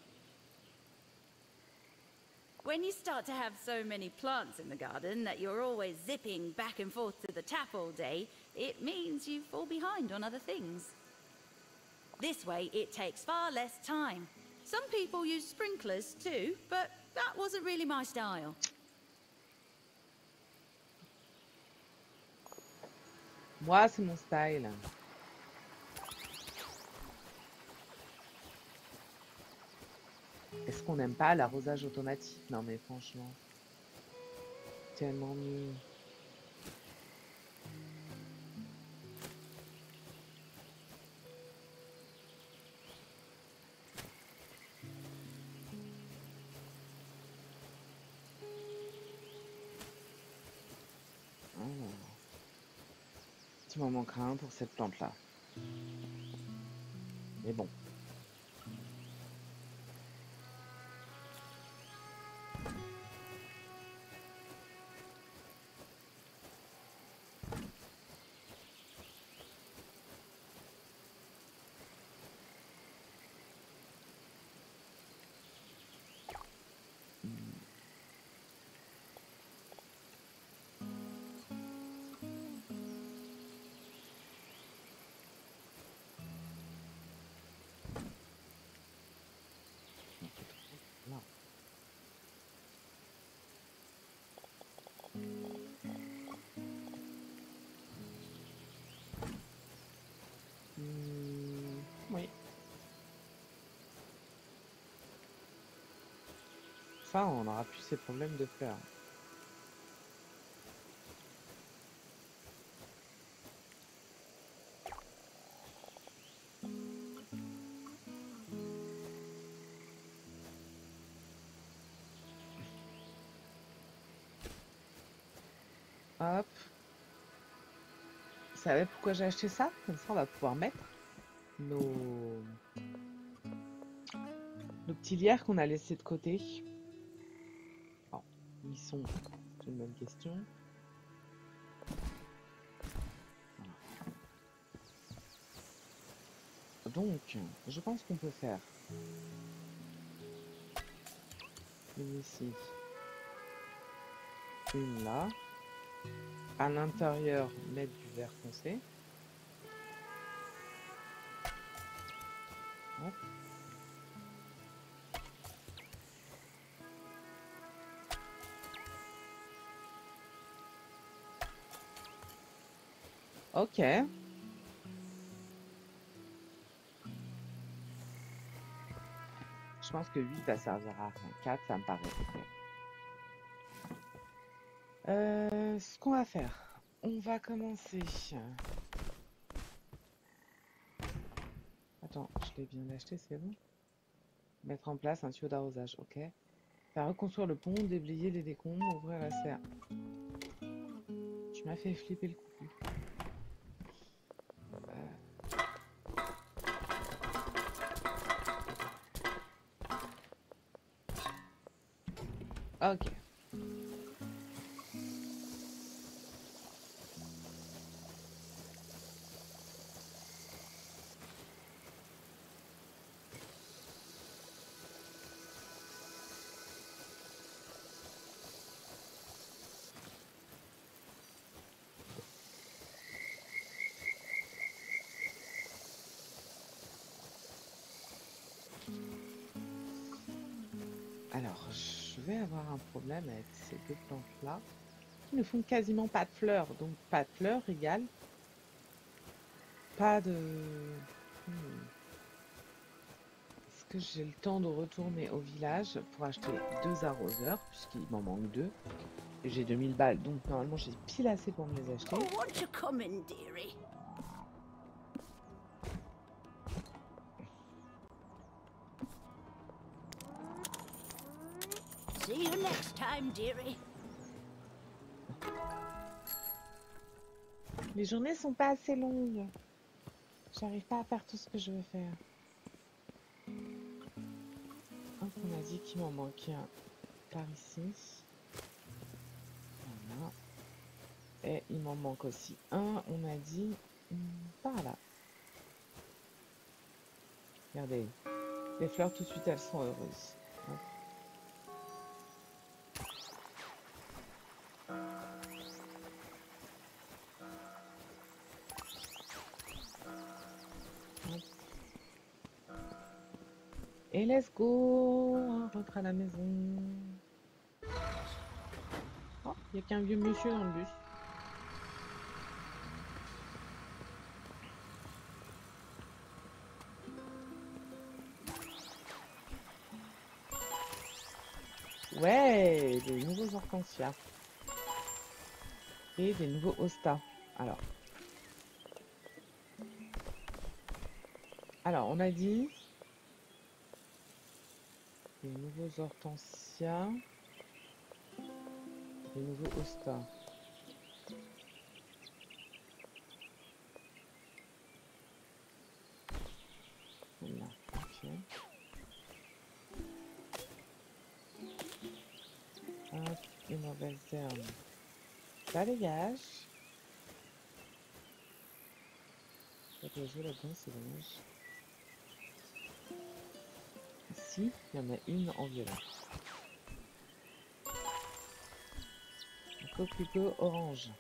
When you start to have so many plants in the garden that you're always zipping back and forth to the tap all day, it means you fall behind on other things. This way, it takes far less time. Some people use sprinklers too, but that wasn't really my style. Moi, c'est mon style. Est-ce qu'on n'aime pas l'arrosage automatique? Non mais franchement, tellement mieux. Il m'en manquera un pour cette plante-là. Mais bon. Oui. Ça, on n'aura plus ces problèmes de fleurs. Hop. Vous savez pourquoi j'ai acheté ça? Comme ça, on va pouvoir mettre nos petits lierres qu'on a laissés de côté. Alors, ils sont... C'est une bonne question. Donc, je pense qu'on peut faire une ici, une là. À l'intérieur, mettre du vert foncé. Hop. Ok. Je pense que 8 ça servira à rien. 4, ça me paraît ok. Ce qu'on va faire, On va commencer. Attends, je l'ai bien acheté, c'est bon. Mettre en place un tuyau d'arrosage, ok. Faire reconstruire le pont, déblayer les décombres, ouvrir la serre. Tu m'as fait flipper le coucou. Ok. Alors, je vais avoir un problème avec ces deux plantes-là. Qui ne font quasiment pas de fleurs. Donc, pas de fleurs égale pas de... Est-ce que j'ai le temps de retourner au village pour acheter 2 arroseurs, puisqu'il m'en manque 2. Et j'ai 2000 balles, donc normalement j'ai pile assez pour me les acheter. Oh, won't you come in, dearie? See you next time, dearie. Les journées sont pas assez longues. J'arrive pas à faire tout ce que je veux faire. Hop, on a dit qu'il m'en manquait un par ici. Voilà. Et il m'en manque aussi un, on a dit, par là. Regardez, les fleurs tout de suite elles sont heureuses. Hop. Hop. Et let's go, on rentre à la maison. Oh, il n'y a qu'un vieux monsieur dans le bus. Ouais, des nouveaux hortensias. Et des nouveaux hostas. Alors, on a dit des nouveaux hortensias, des nouveaux hostas. Voilà, ok. Hop, les mauvaises herbes. Ça dégage. Il y a des oiseaux là-dedans, c'est dommage. Ici, il y en a une en violet. Un coquelicot orange.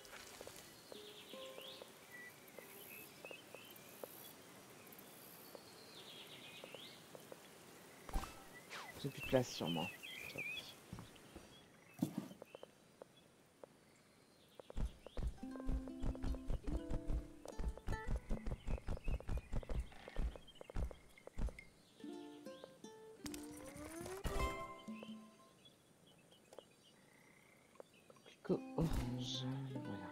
J'ai plus de place sur moi. Top. Coquelicot orange. Voilà.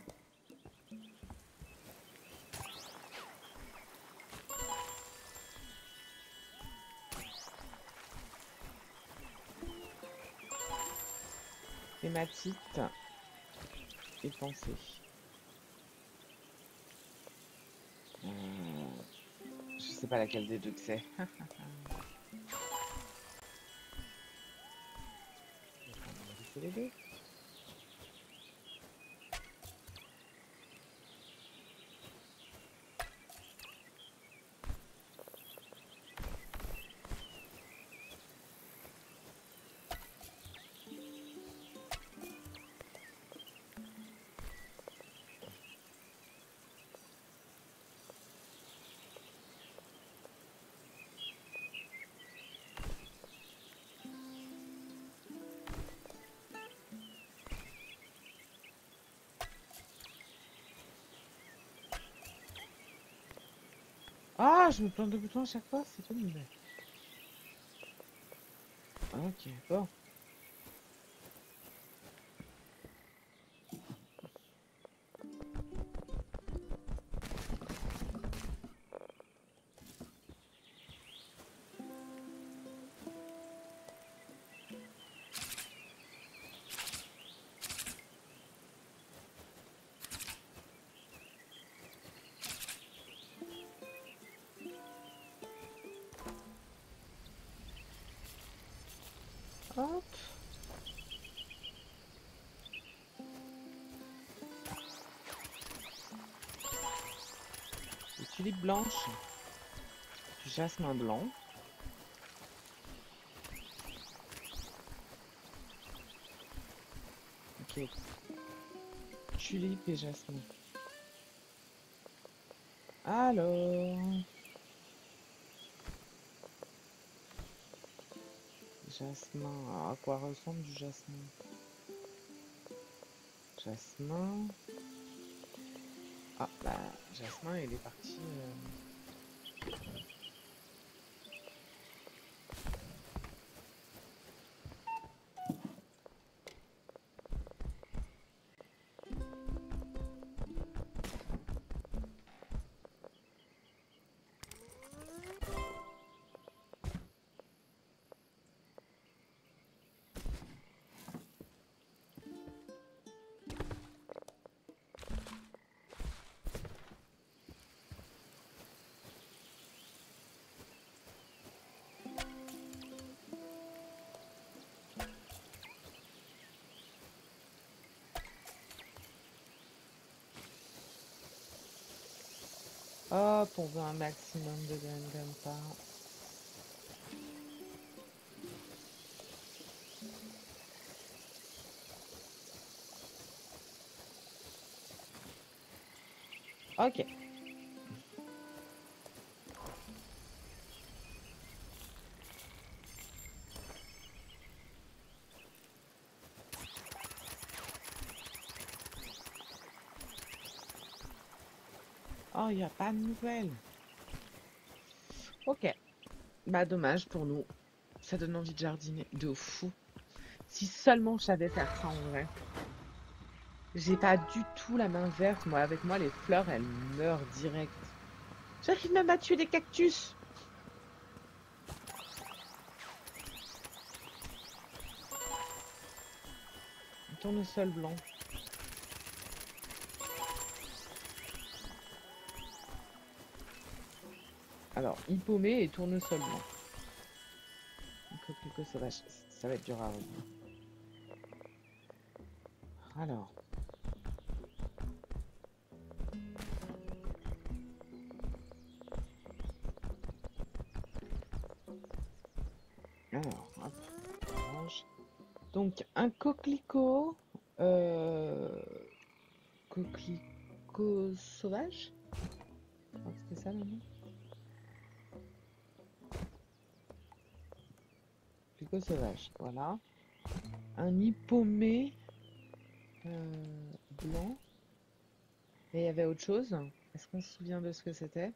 Hématite et pensée. Je sais pas laquelle des deux que c'est. On va laisser les deux. Ah, je me plante de boutons à chaque fois, c'est pas mauvais. Ok, bon. Hop. Des tulipes blanches. Du jasmin blanc. Ok. Tulipes et jasmin. Alors... Jasmin. Alors, à quoi ressemble du jasmin? Jasmin. Ah, bah, Jasmin, il est parti. Hop, on veut un maximum de graines comme ça. Ok. Oh, il n'y a pas de nouvelles. Ok. Bah, dommage pour nous. Ça donne envie de jardiner. De fou. Si seulement je savais faire ça en vrai. J'ai pas du tout la main verte. Moi, avec moi, les fleurs, elles meurent direct. J'arrive même à tuer des cactus. Un tournesol blanc. Alors, hippomée et tournesol blanc. Un coquelicot sauvage. Ça va être dur à retenir. Alors. Alors, hop, orange. Donc, un coquelicot. Coquelicot sauvage. Je crois que c'était ça le nom. Coquelicot sauvage, voilà. Un hippomée blanc. Et il y avait autre chose. Est-ce qu'on se souvient de ce que c'était?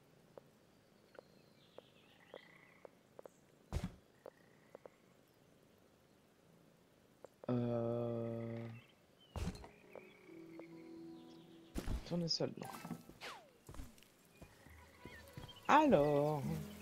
Tournesol blanc. Alors,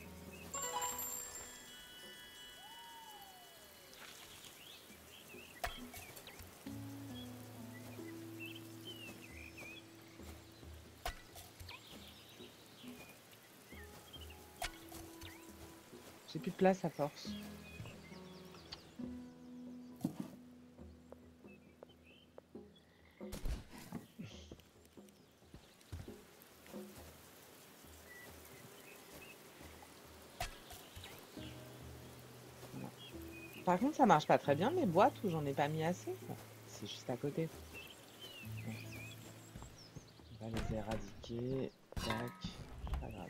j'ai plus de place à force. Par contre, ça marche pas très bien mes boîtes où j'en ai pas mis assez. Bon, c'est juste à côté. Bon. On va les éradiquer. Tac. Pas grave.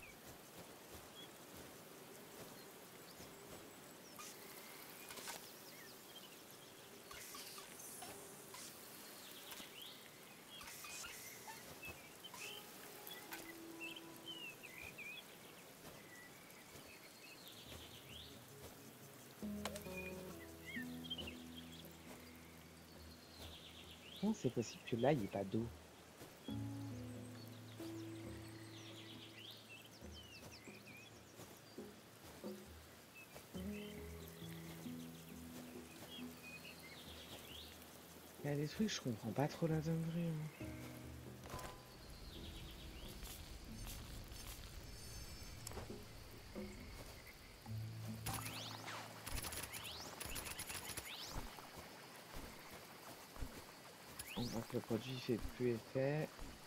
Comment c'est possible que là, il n'y ait pas d'eau? Il y a des trucs, je comprends pas trop la dinguerie. Hein. Donc le produit fait plus effet.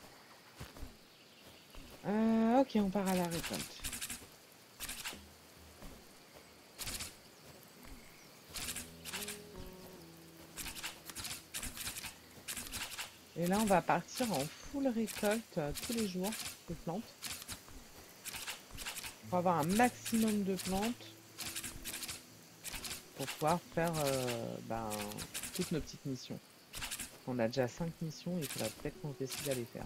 Ok, on part à la récolte. Et là, on va partir en full récolte tous les jours de plantes. Pour avoir un maximum de plantes. Pour pouvoir faire toutes nos petites missions. On a déjà 5 missions et il faudra peut-être qu'on décide à les faire.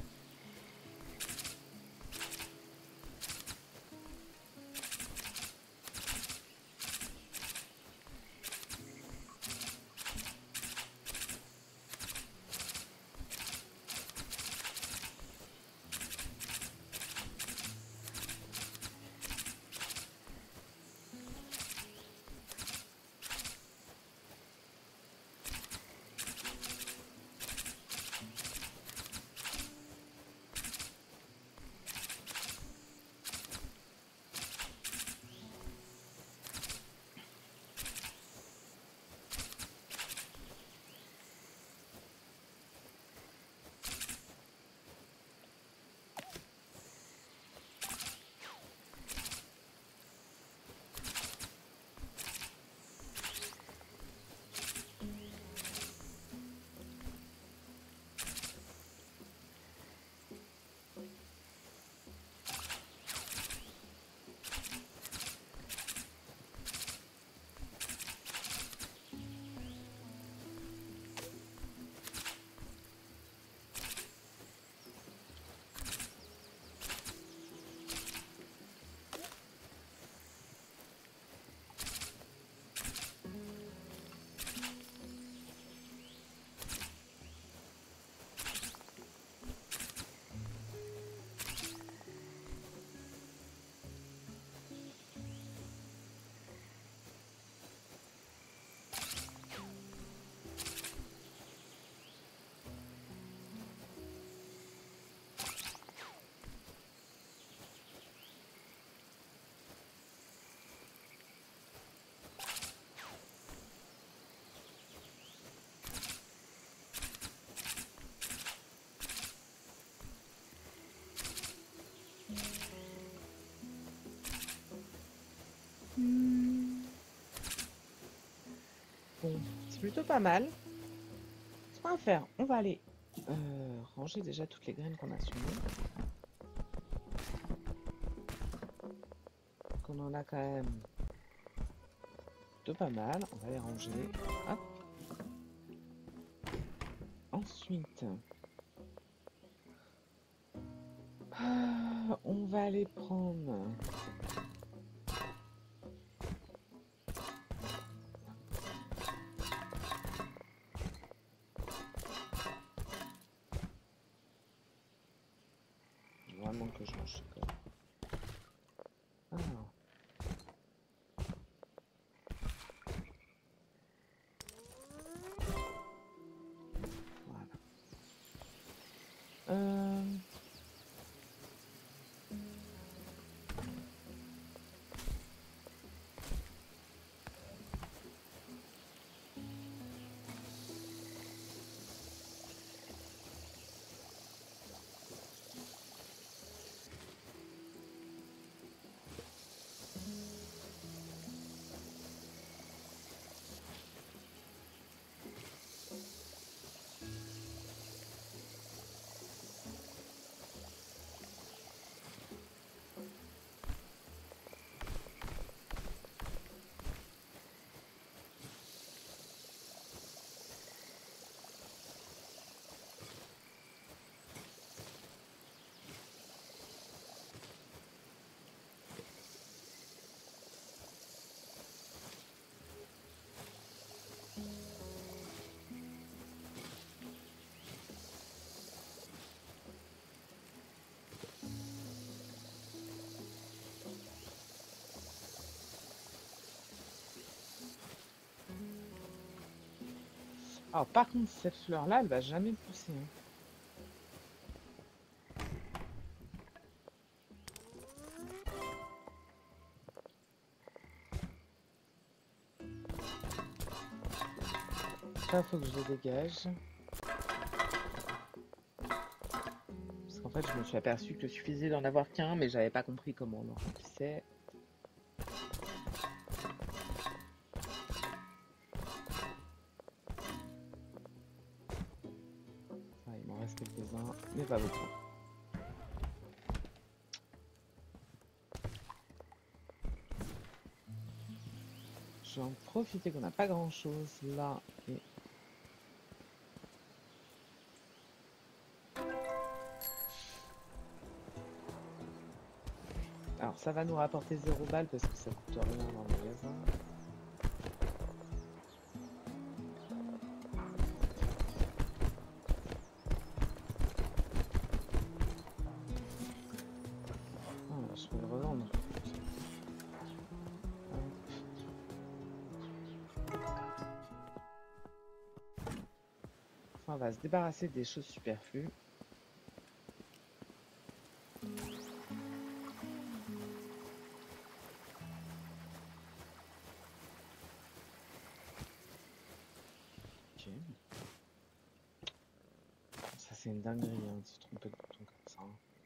Bon, c'est plutôt pas mal. Ce qu'on va faire, on va aller ranger déjà toutes les graines qu'on a semées. Donc on en a quand même de pas mal. On va les ranger. Hop. Ensuite, on va aller prendre... Vraiment que je mange ce corps. Alors. Voilà. Alors par contre, cette fleur-là, elle va jamais pousser. Hein. Ça, faut que je le dégage. En fait, je me suis aperçu qu'il suffisait d'en avoir qu'un, mais j'avais pas compris comment on le remplissait. Ah, il m'en reste quelques-uns, mais pas beaucoup. Je vais en profiter qu'on n'a pas grand-chose là. Et... alors, ça va nous rapporter 0 balles parce que ça coûte rien dans le magasin. Ah, je peux le revendre. Enfin, on va se débarrasser des choses superflues. Ok. Ça c'est une dinguerie hein, de se tromper de bouton comme ça.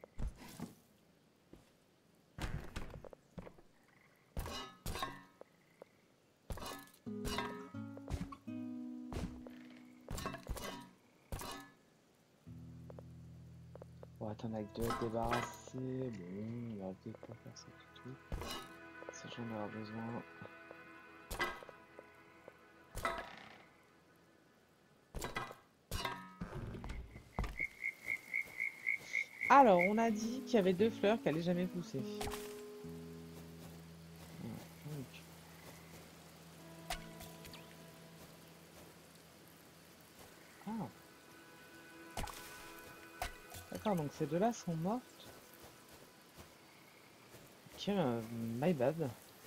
Bon, attends, on a que deux à débarrasser. Bon, on va peut-être pas faire ça tout de suite. Si j'en ai besoin. Alors, on a dit qu'il y avait 2 fleurs qui allaient jamais pousser. Voilà, donc. Ah. D'accord, donc ces deux-là sont mortes. Ok, my bad.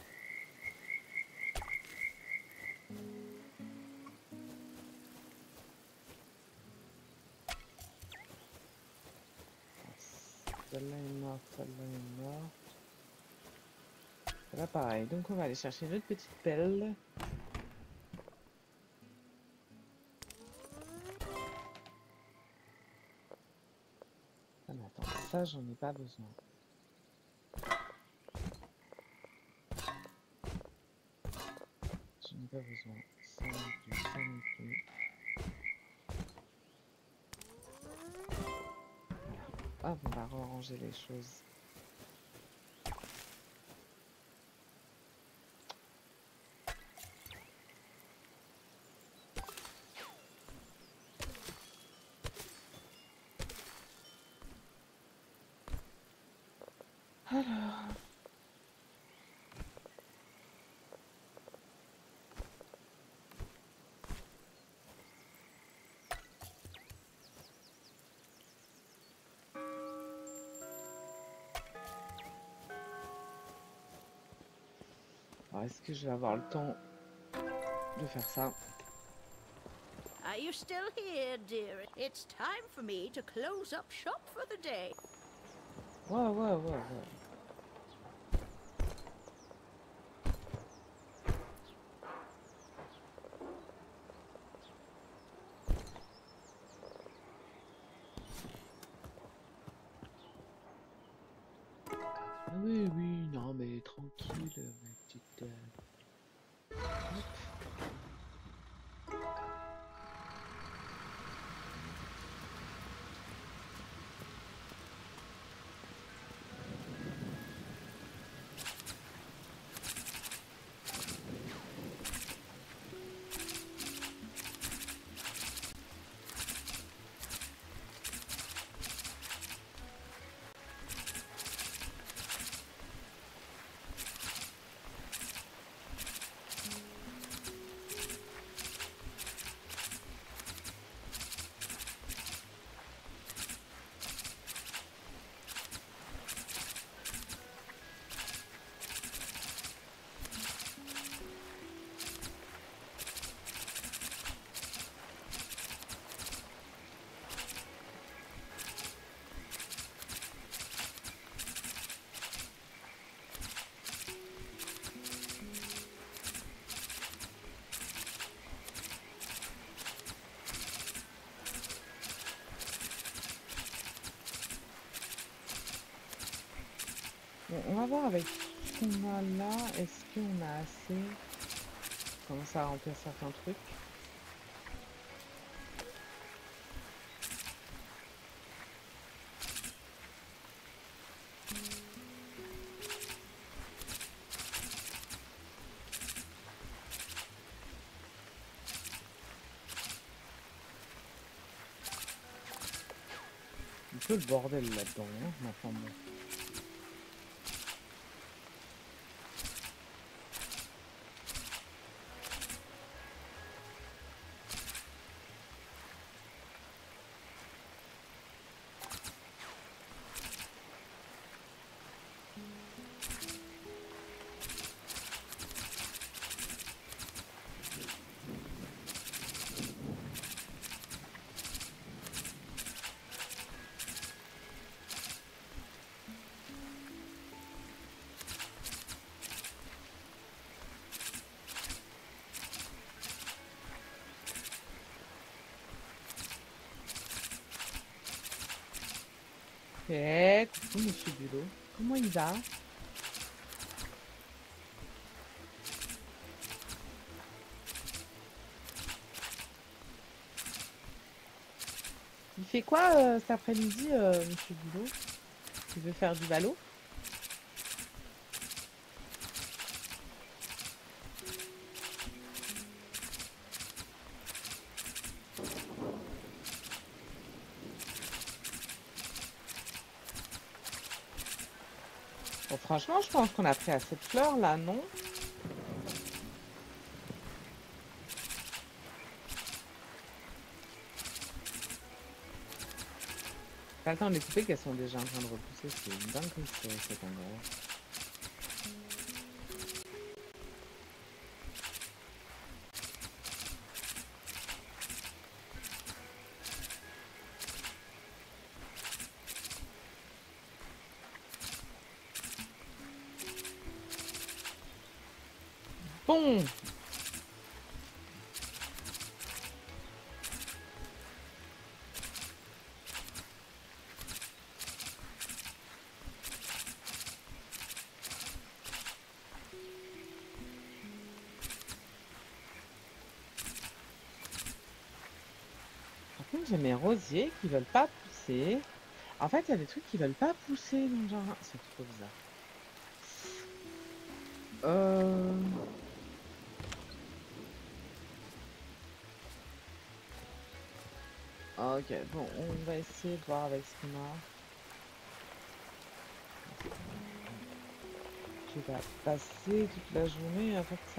Celle-là est morte, celle-là est morte. Là pareil, donc on va aller chercher notre petite pelle. Ah mais attends, ça j'en ai pas besoin. J'en ai pas besoin. Ça non plus, ça non plus. Hop, on va ranger les choses. Alors... alors est-ce que je vais avoir le temps de faire ça? Are you still here, dear? It's time for me to close up shop for the day. Ouais. Oui, non mais tranquille, ma petite... on va voir avec ce qu'on a là. Est-ce qu'on a assez? On commence à remplir certains trucs. Un peu le bordel là-dedans, hein, mais enfin bon. Eh, coucou Monsieur Bulot. Comment il va? Il fait quoi cet après-midi, Monsieur Bulot? Il veut faire du ballot? Bon, franchement, je pense qu'on a pris assez de fleurs là, non? Pas le temps de les couper qu'elles sont déjà en train de repousser. C'est une dinguerie cet endroit. Bon. Par contre, j'ai mes rosiers qui veulent pas pousser. En fait, il y a des trucs qui veulent pas pousser dans le jardin. C'est trop bizarre. Ok, bon, on va essayer de voir avec ce qu'on a. Tu vas passer toute la journée à faire ça.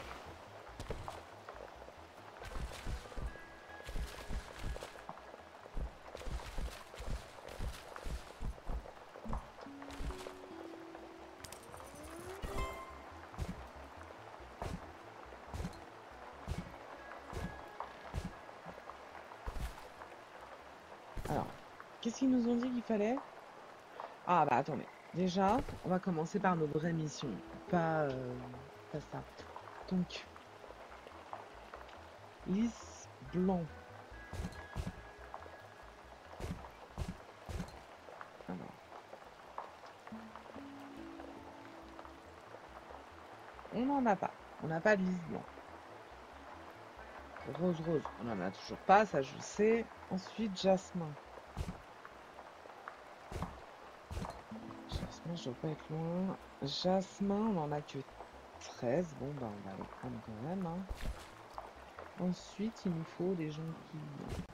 Alors, qu'est-ce qu'ils nous ont dit qu'il fallait? Ah bah attendez. Déjà, on va commencer par nos vraies missions. Pas ça. Donc, lys blanc. Alors. On n'en a pas. On n'a pas de lys blanc. Rose, rose. On n'en a toujours pas, ça je sais. Ensuite, jasmin. Jasmin, je dois pas être loin. Jasmin, on en a que 13. Bon, bah on va les prendre quand même. Hein. Ensuite, il nous faut des jonquilles.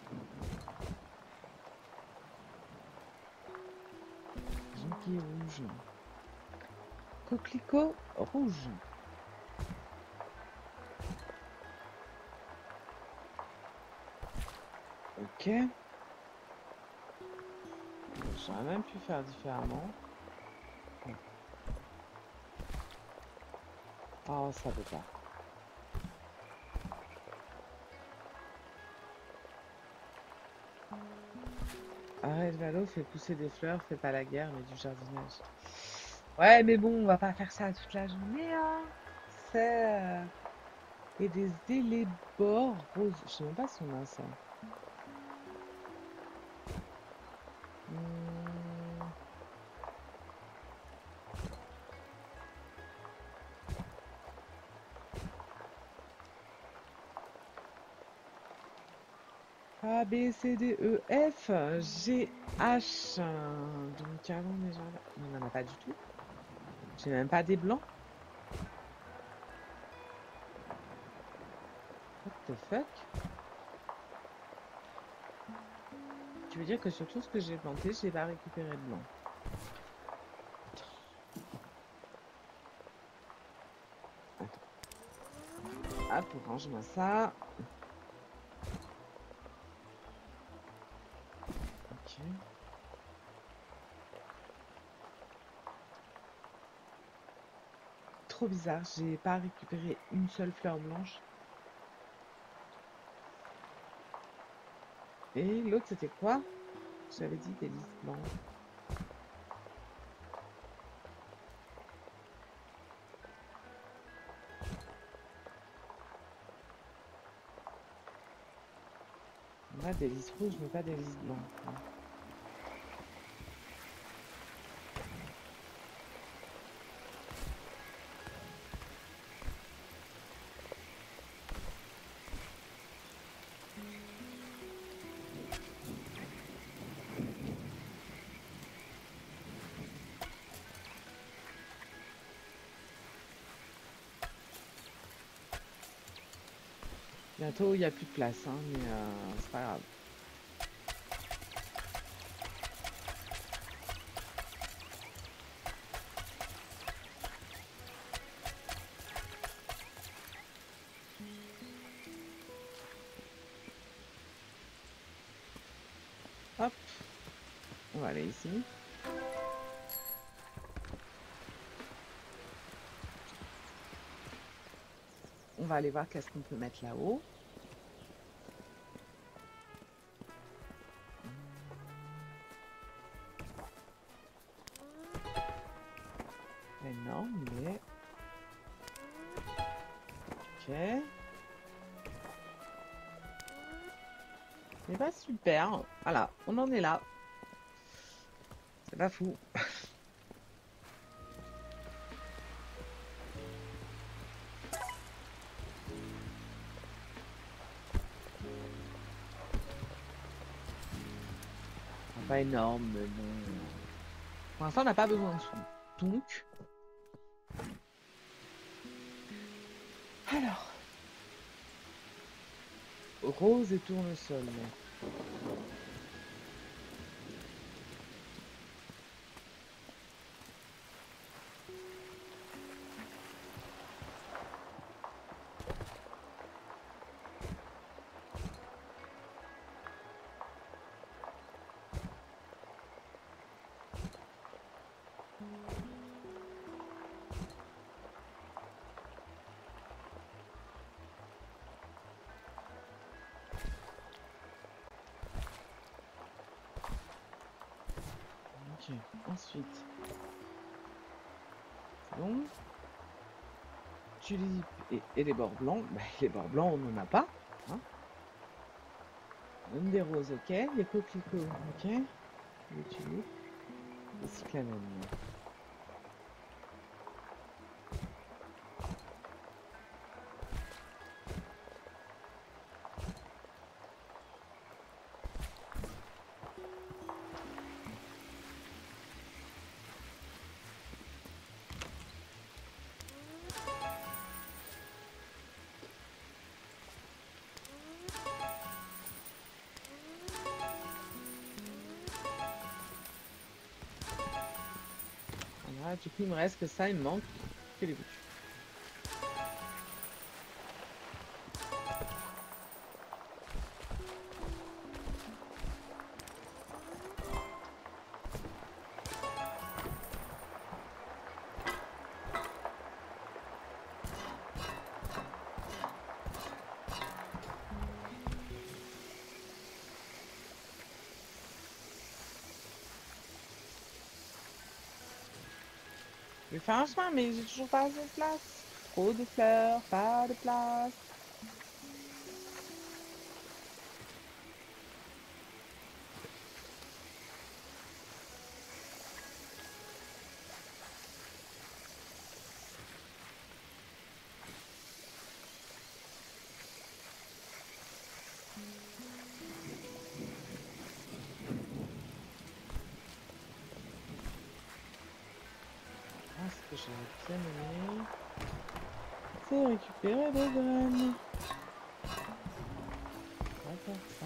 Jonquilles rouges. Coquelicot rouge. Ok. J'aurais même pu faire différemment. Oh, ça veut pas. Arrête Valo, fais pousser des fleurs, fais pas la guerre, mais du jardinage. Ouais, mais bon, on va pas faire ça toute la journée, hein. C'est... Et des élébores roses. Je sais même pas si on a ça. A, B, C, D, E, F, G, H. Donc avant déjà, on n'en a pas du tout. J'ai même pas des blancs. What the fuck? Tu veux dire que sur tout ce que j'ai planté, j'ai pas récupéré de blanc. Attends. Hop, range-moi ça. Ok. Trop bizarre, j'ai pas récupéré une seule fleur blanche. Et l'autre c'était quoi? J'avais dit des lys blancs. Là, des lys rouges, mais pas des lys blancs. Bientôt, il n'y a plus de place, hein, mais c'est pas grave. Hop, on va aller ici. On va aller voir qu'est-ce qu'on peut mettre là-haut. Énorme, mais... Ok. C'est pas super. Voilà, on en est là. C'est pas fou. Pas énorme, mais bon. Pour l'instant, on n'a pas besoin de sous. Donc... Alors... Rose et tournesol. Ok, ensuite... C'est bon. Tulipe et les bords blancs. Bah, les bords blancs, on n'en a pas. Hein. Même des roses, ok. Les coquelicots, ok. Les tulipes. Les cyclamènes. Voilà, du coup, il me reste que ça, il me manque que les bouches. Je vais faire un chemin, mais j'ai toujours pas assez de place. Trop de fleurs, pas de place. j'aurais bien aimé, c'est récupérer des graines. On va faire ça.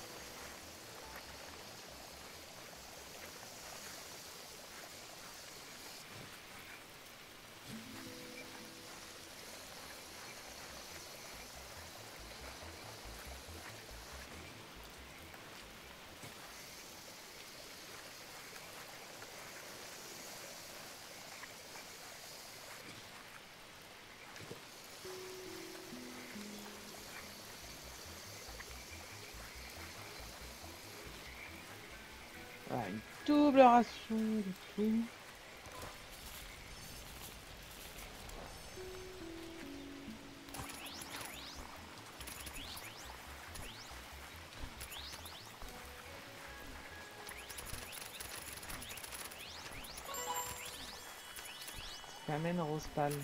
Voilà, une double ration de tout. Amène rose pâle.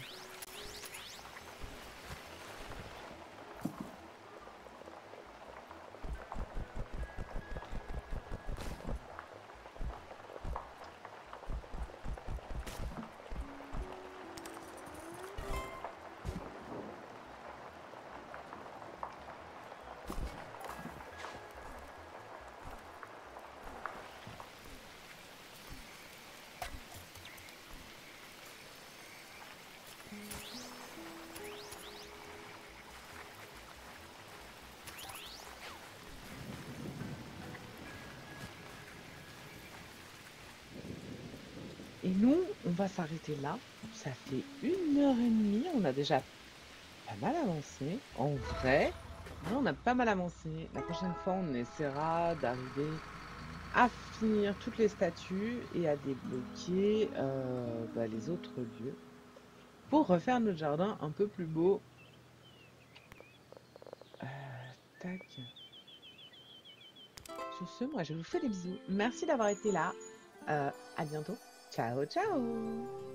Et nous, on va s'arrêter là. Ça fait 1 heure et demie. On a déjà pas mal avancé. En vrai, on a pas mal avancé. La prochaine fois, on essaiera d'arriver à finir toutes les statues et à débloquer les autres lieux pour refaire notre jardin un peu plus beau. Tac. Sur ce, moi, je vous fais des bisous. Merci d'avoir été là. À bientôt. Ciao, ciao.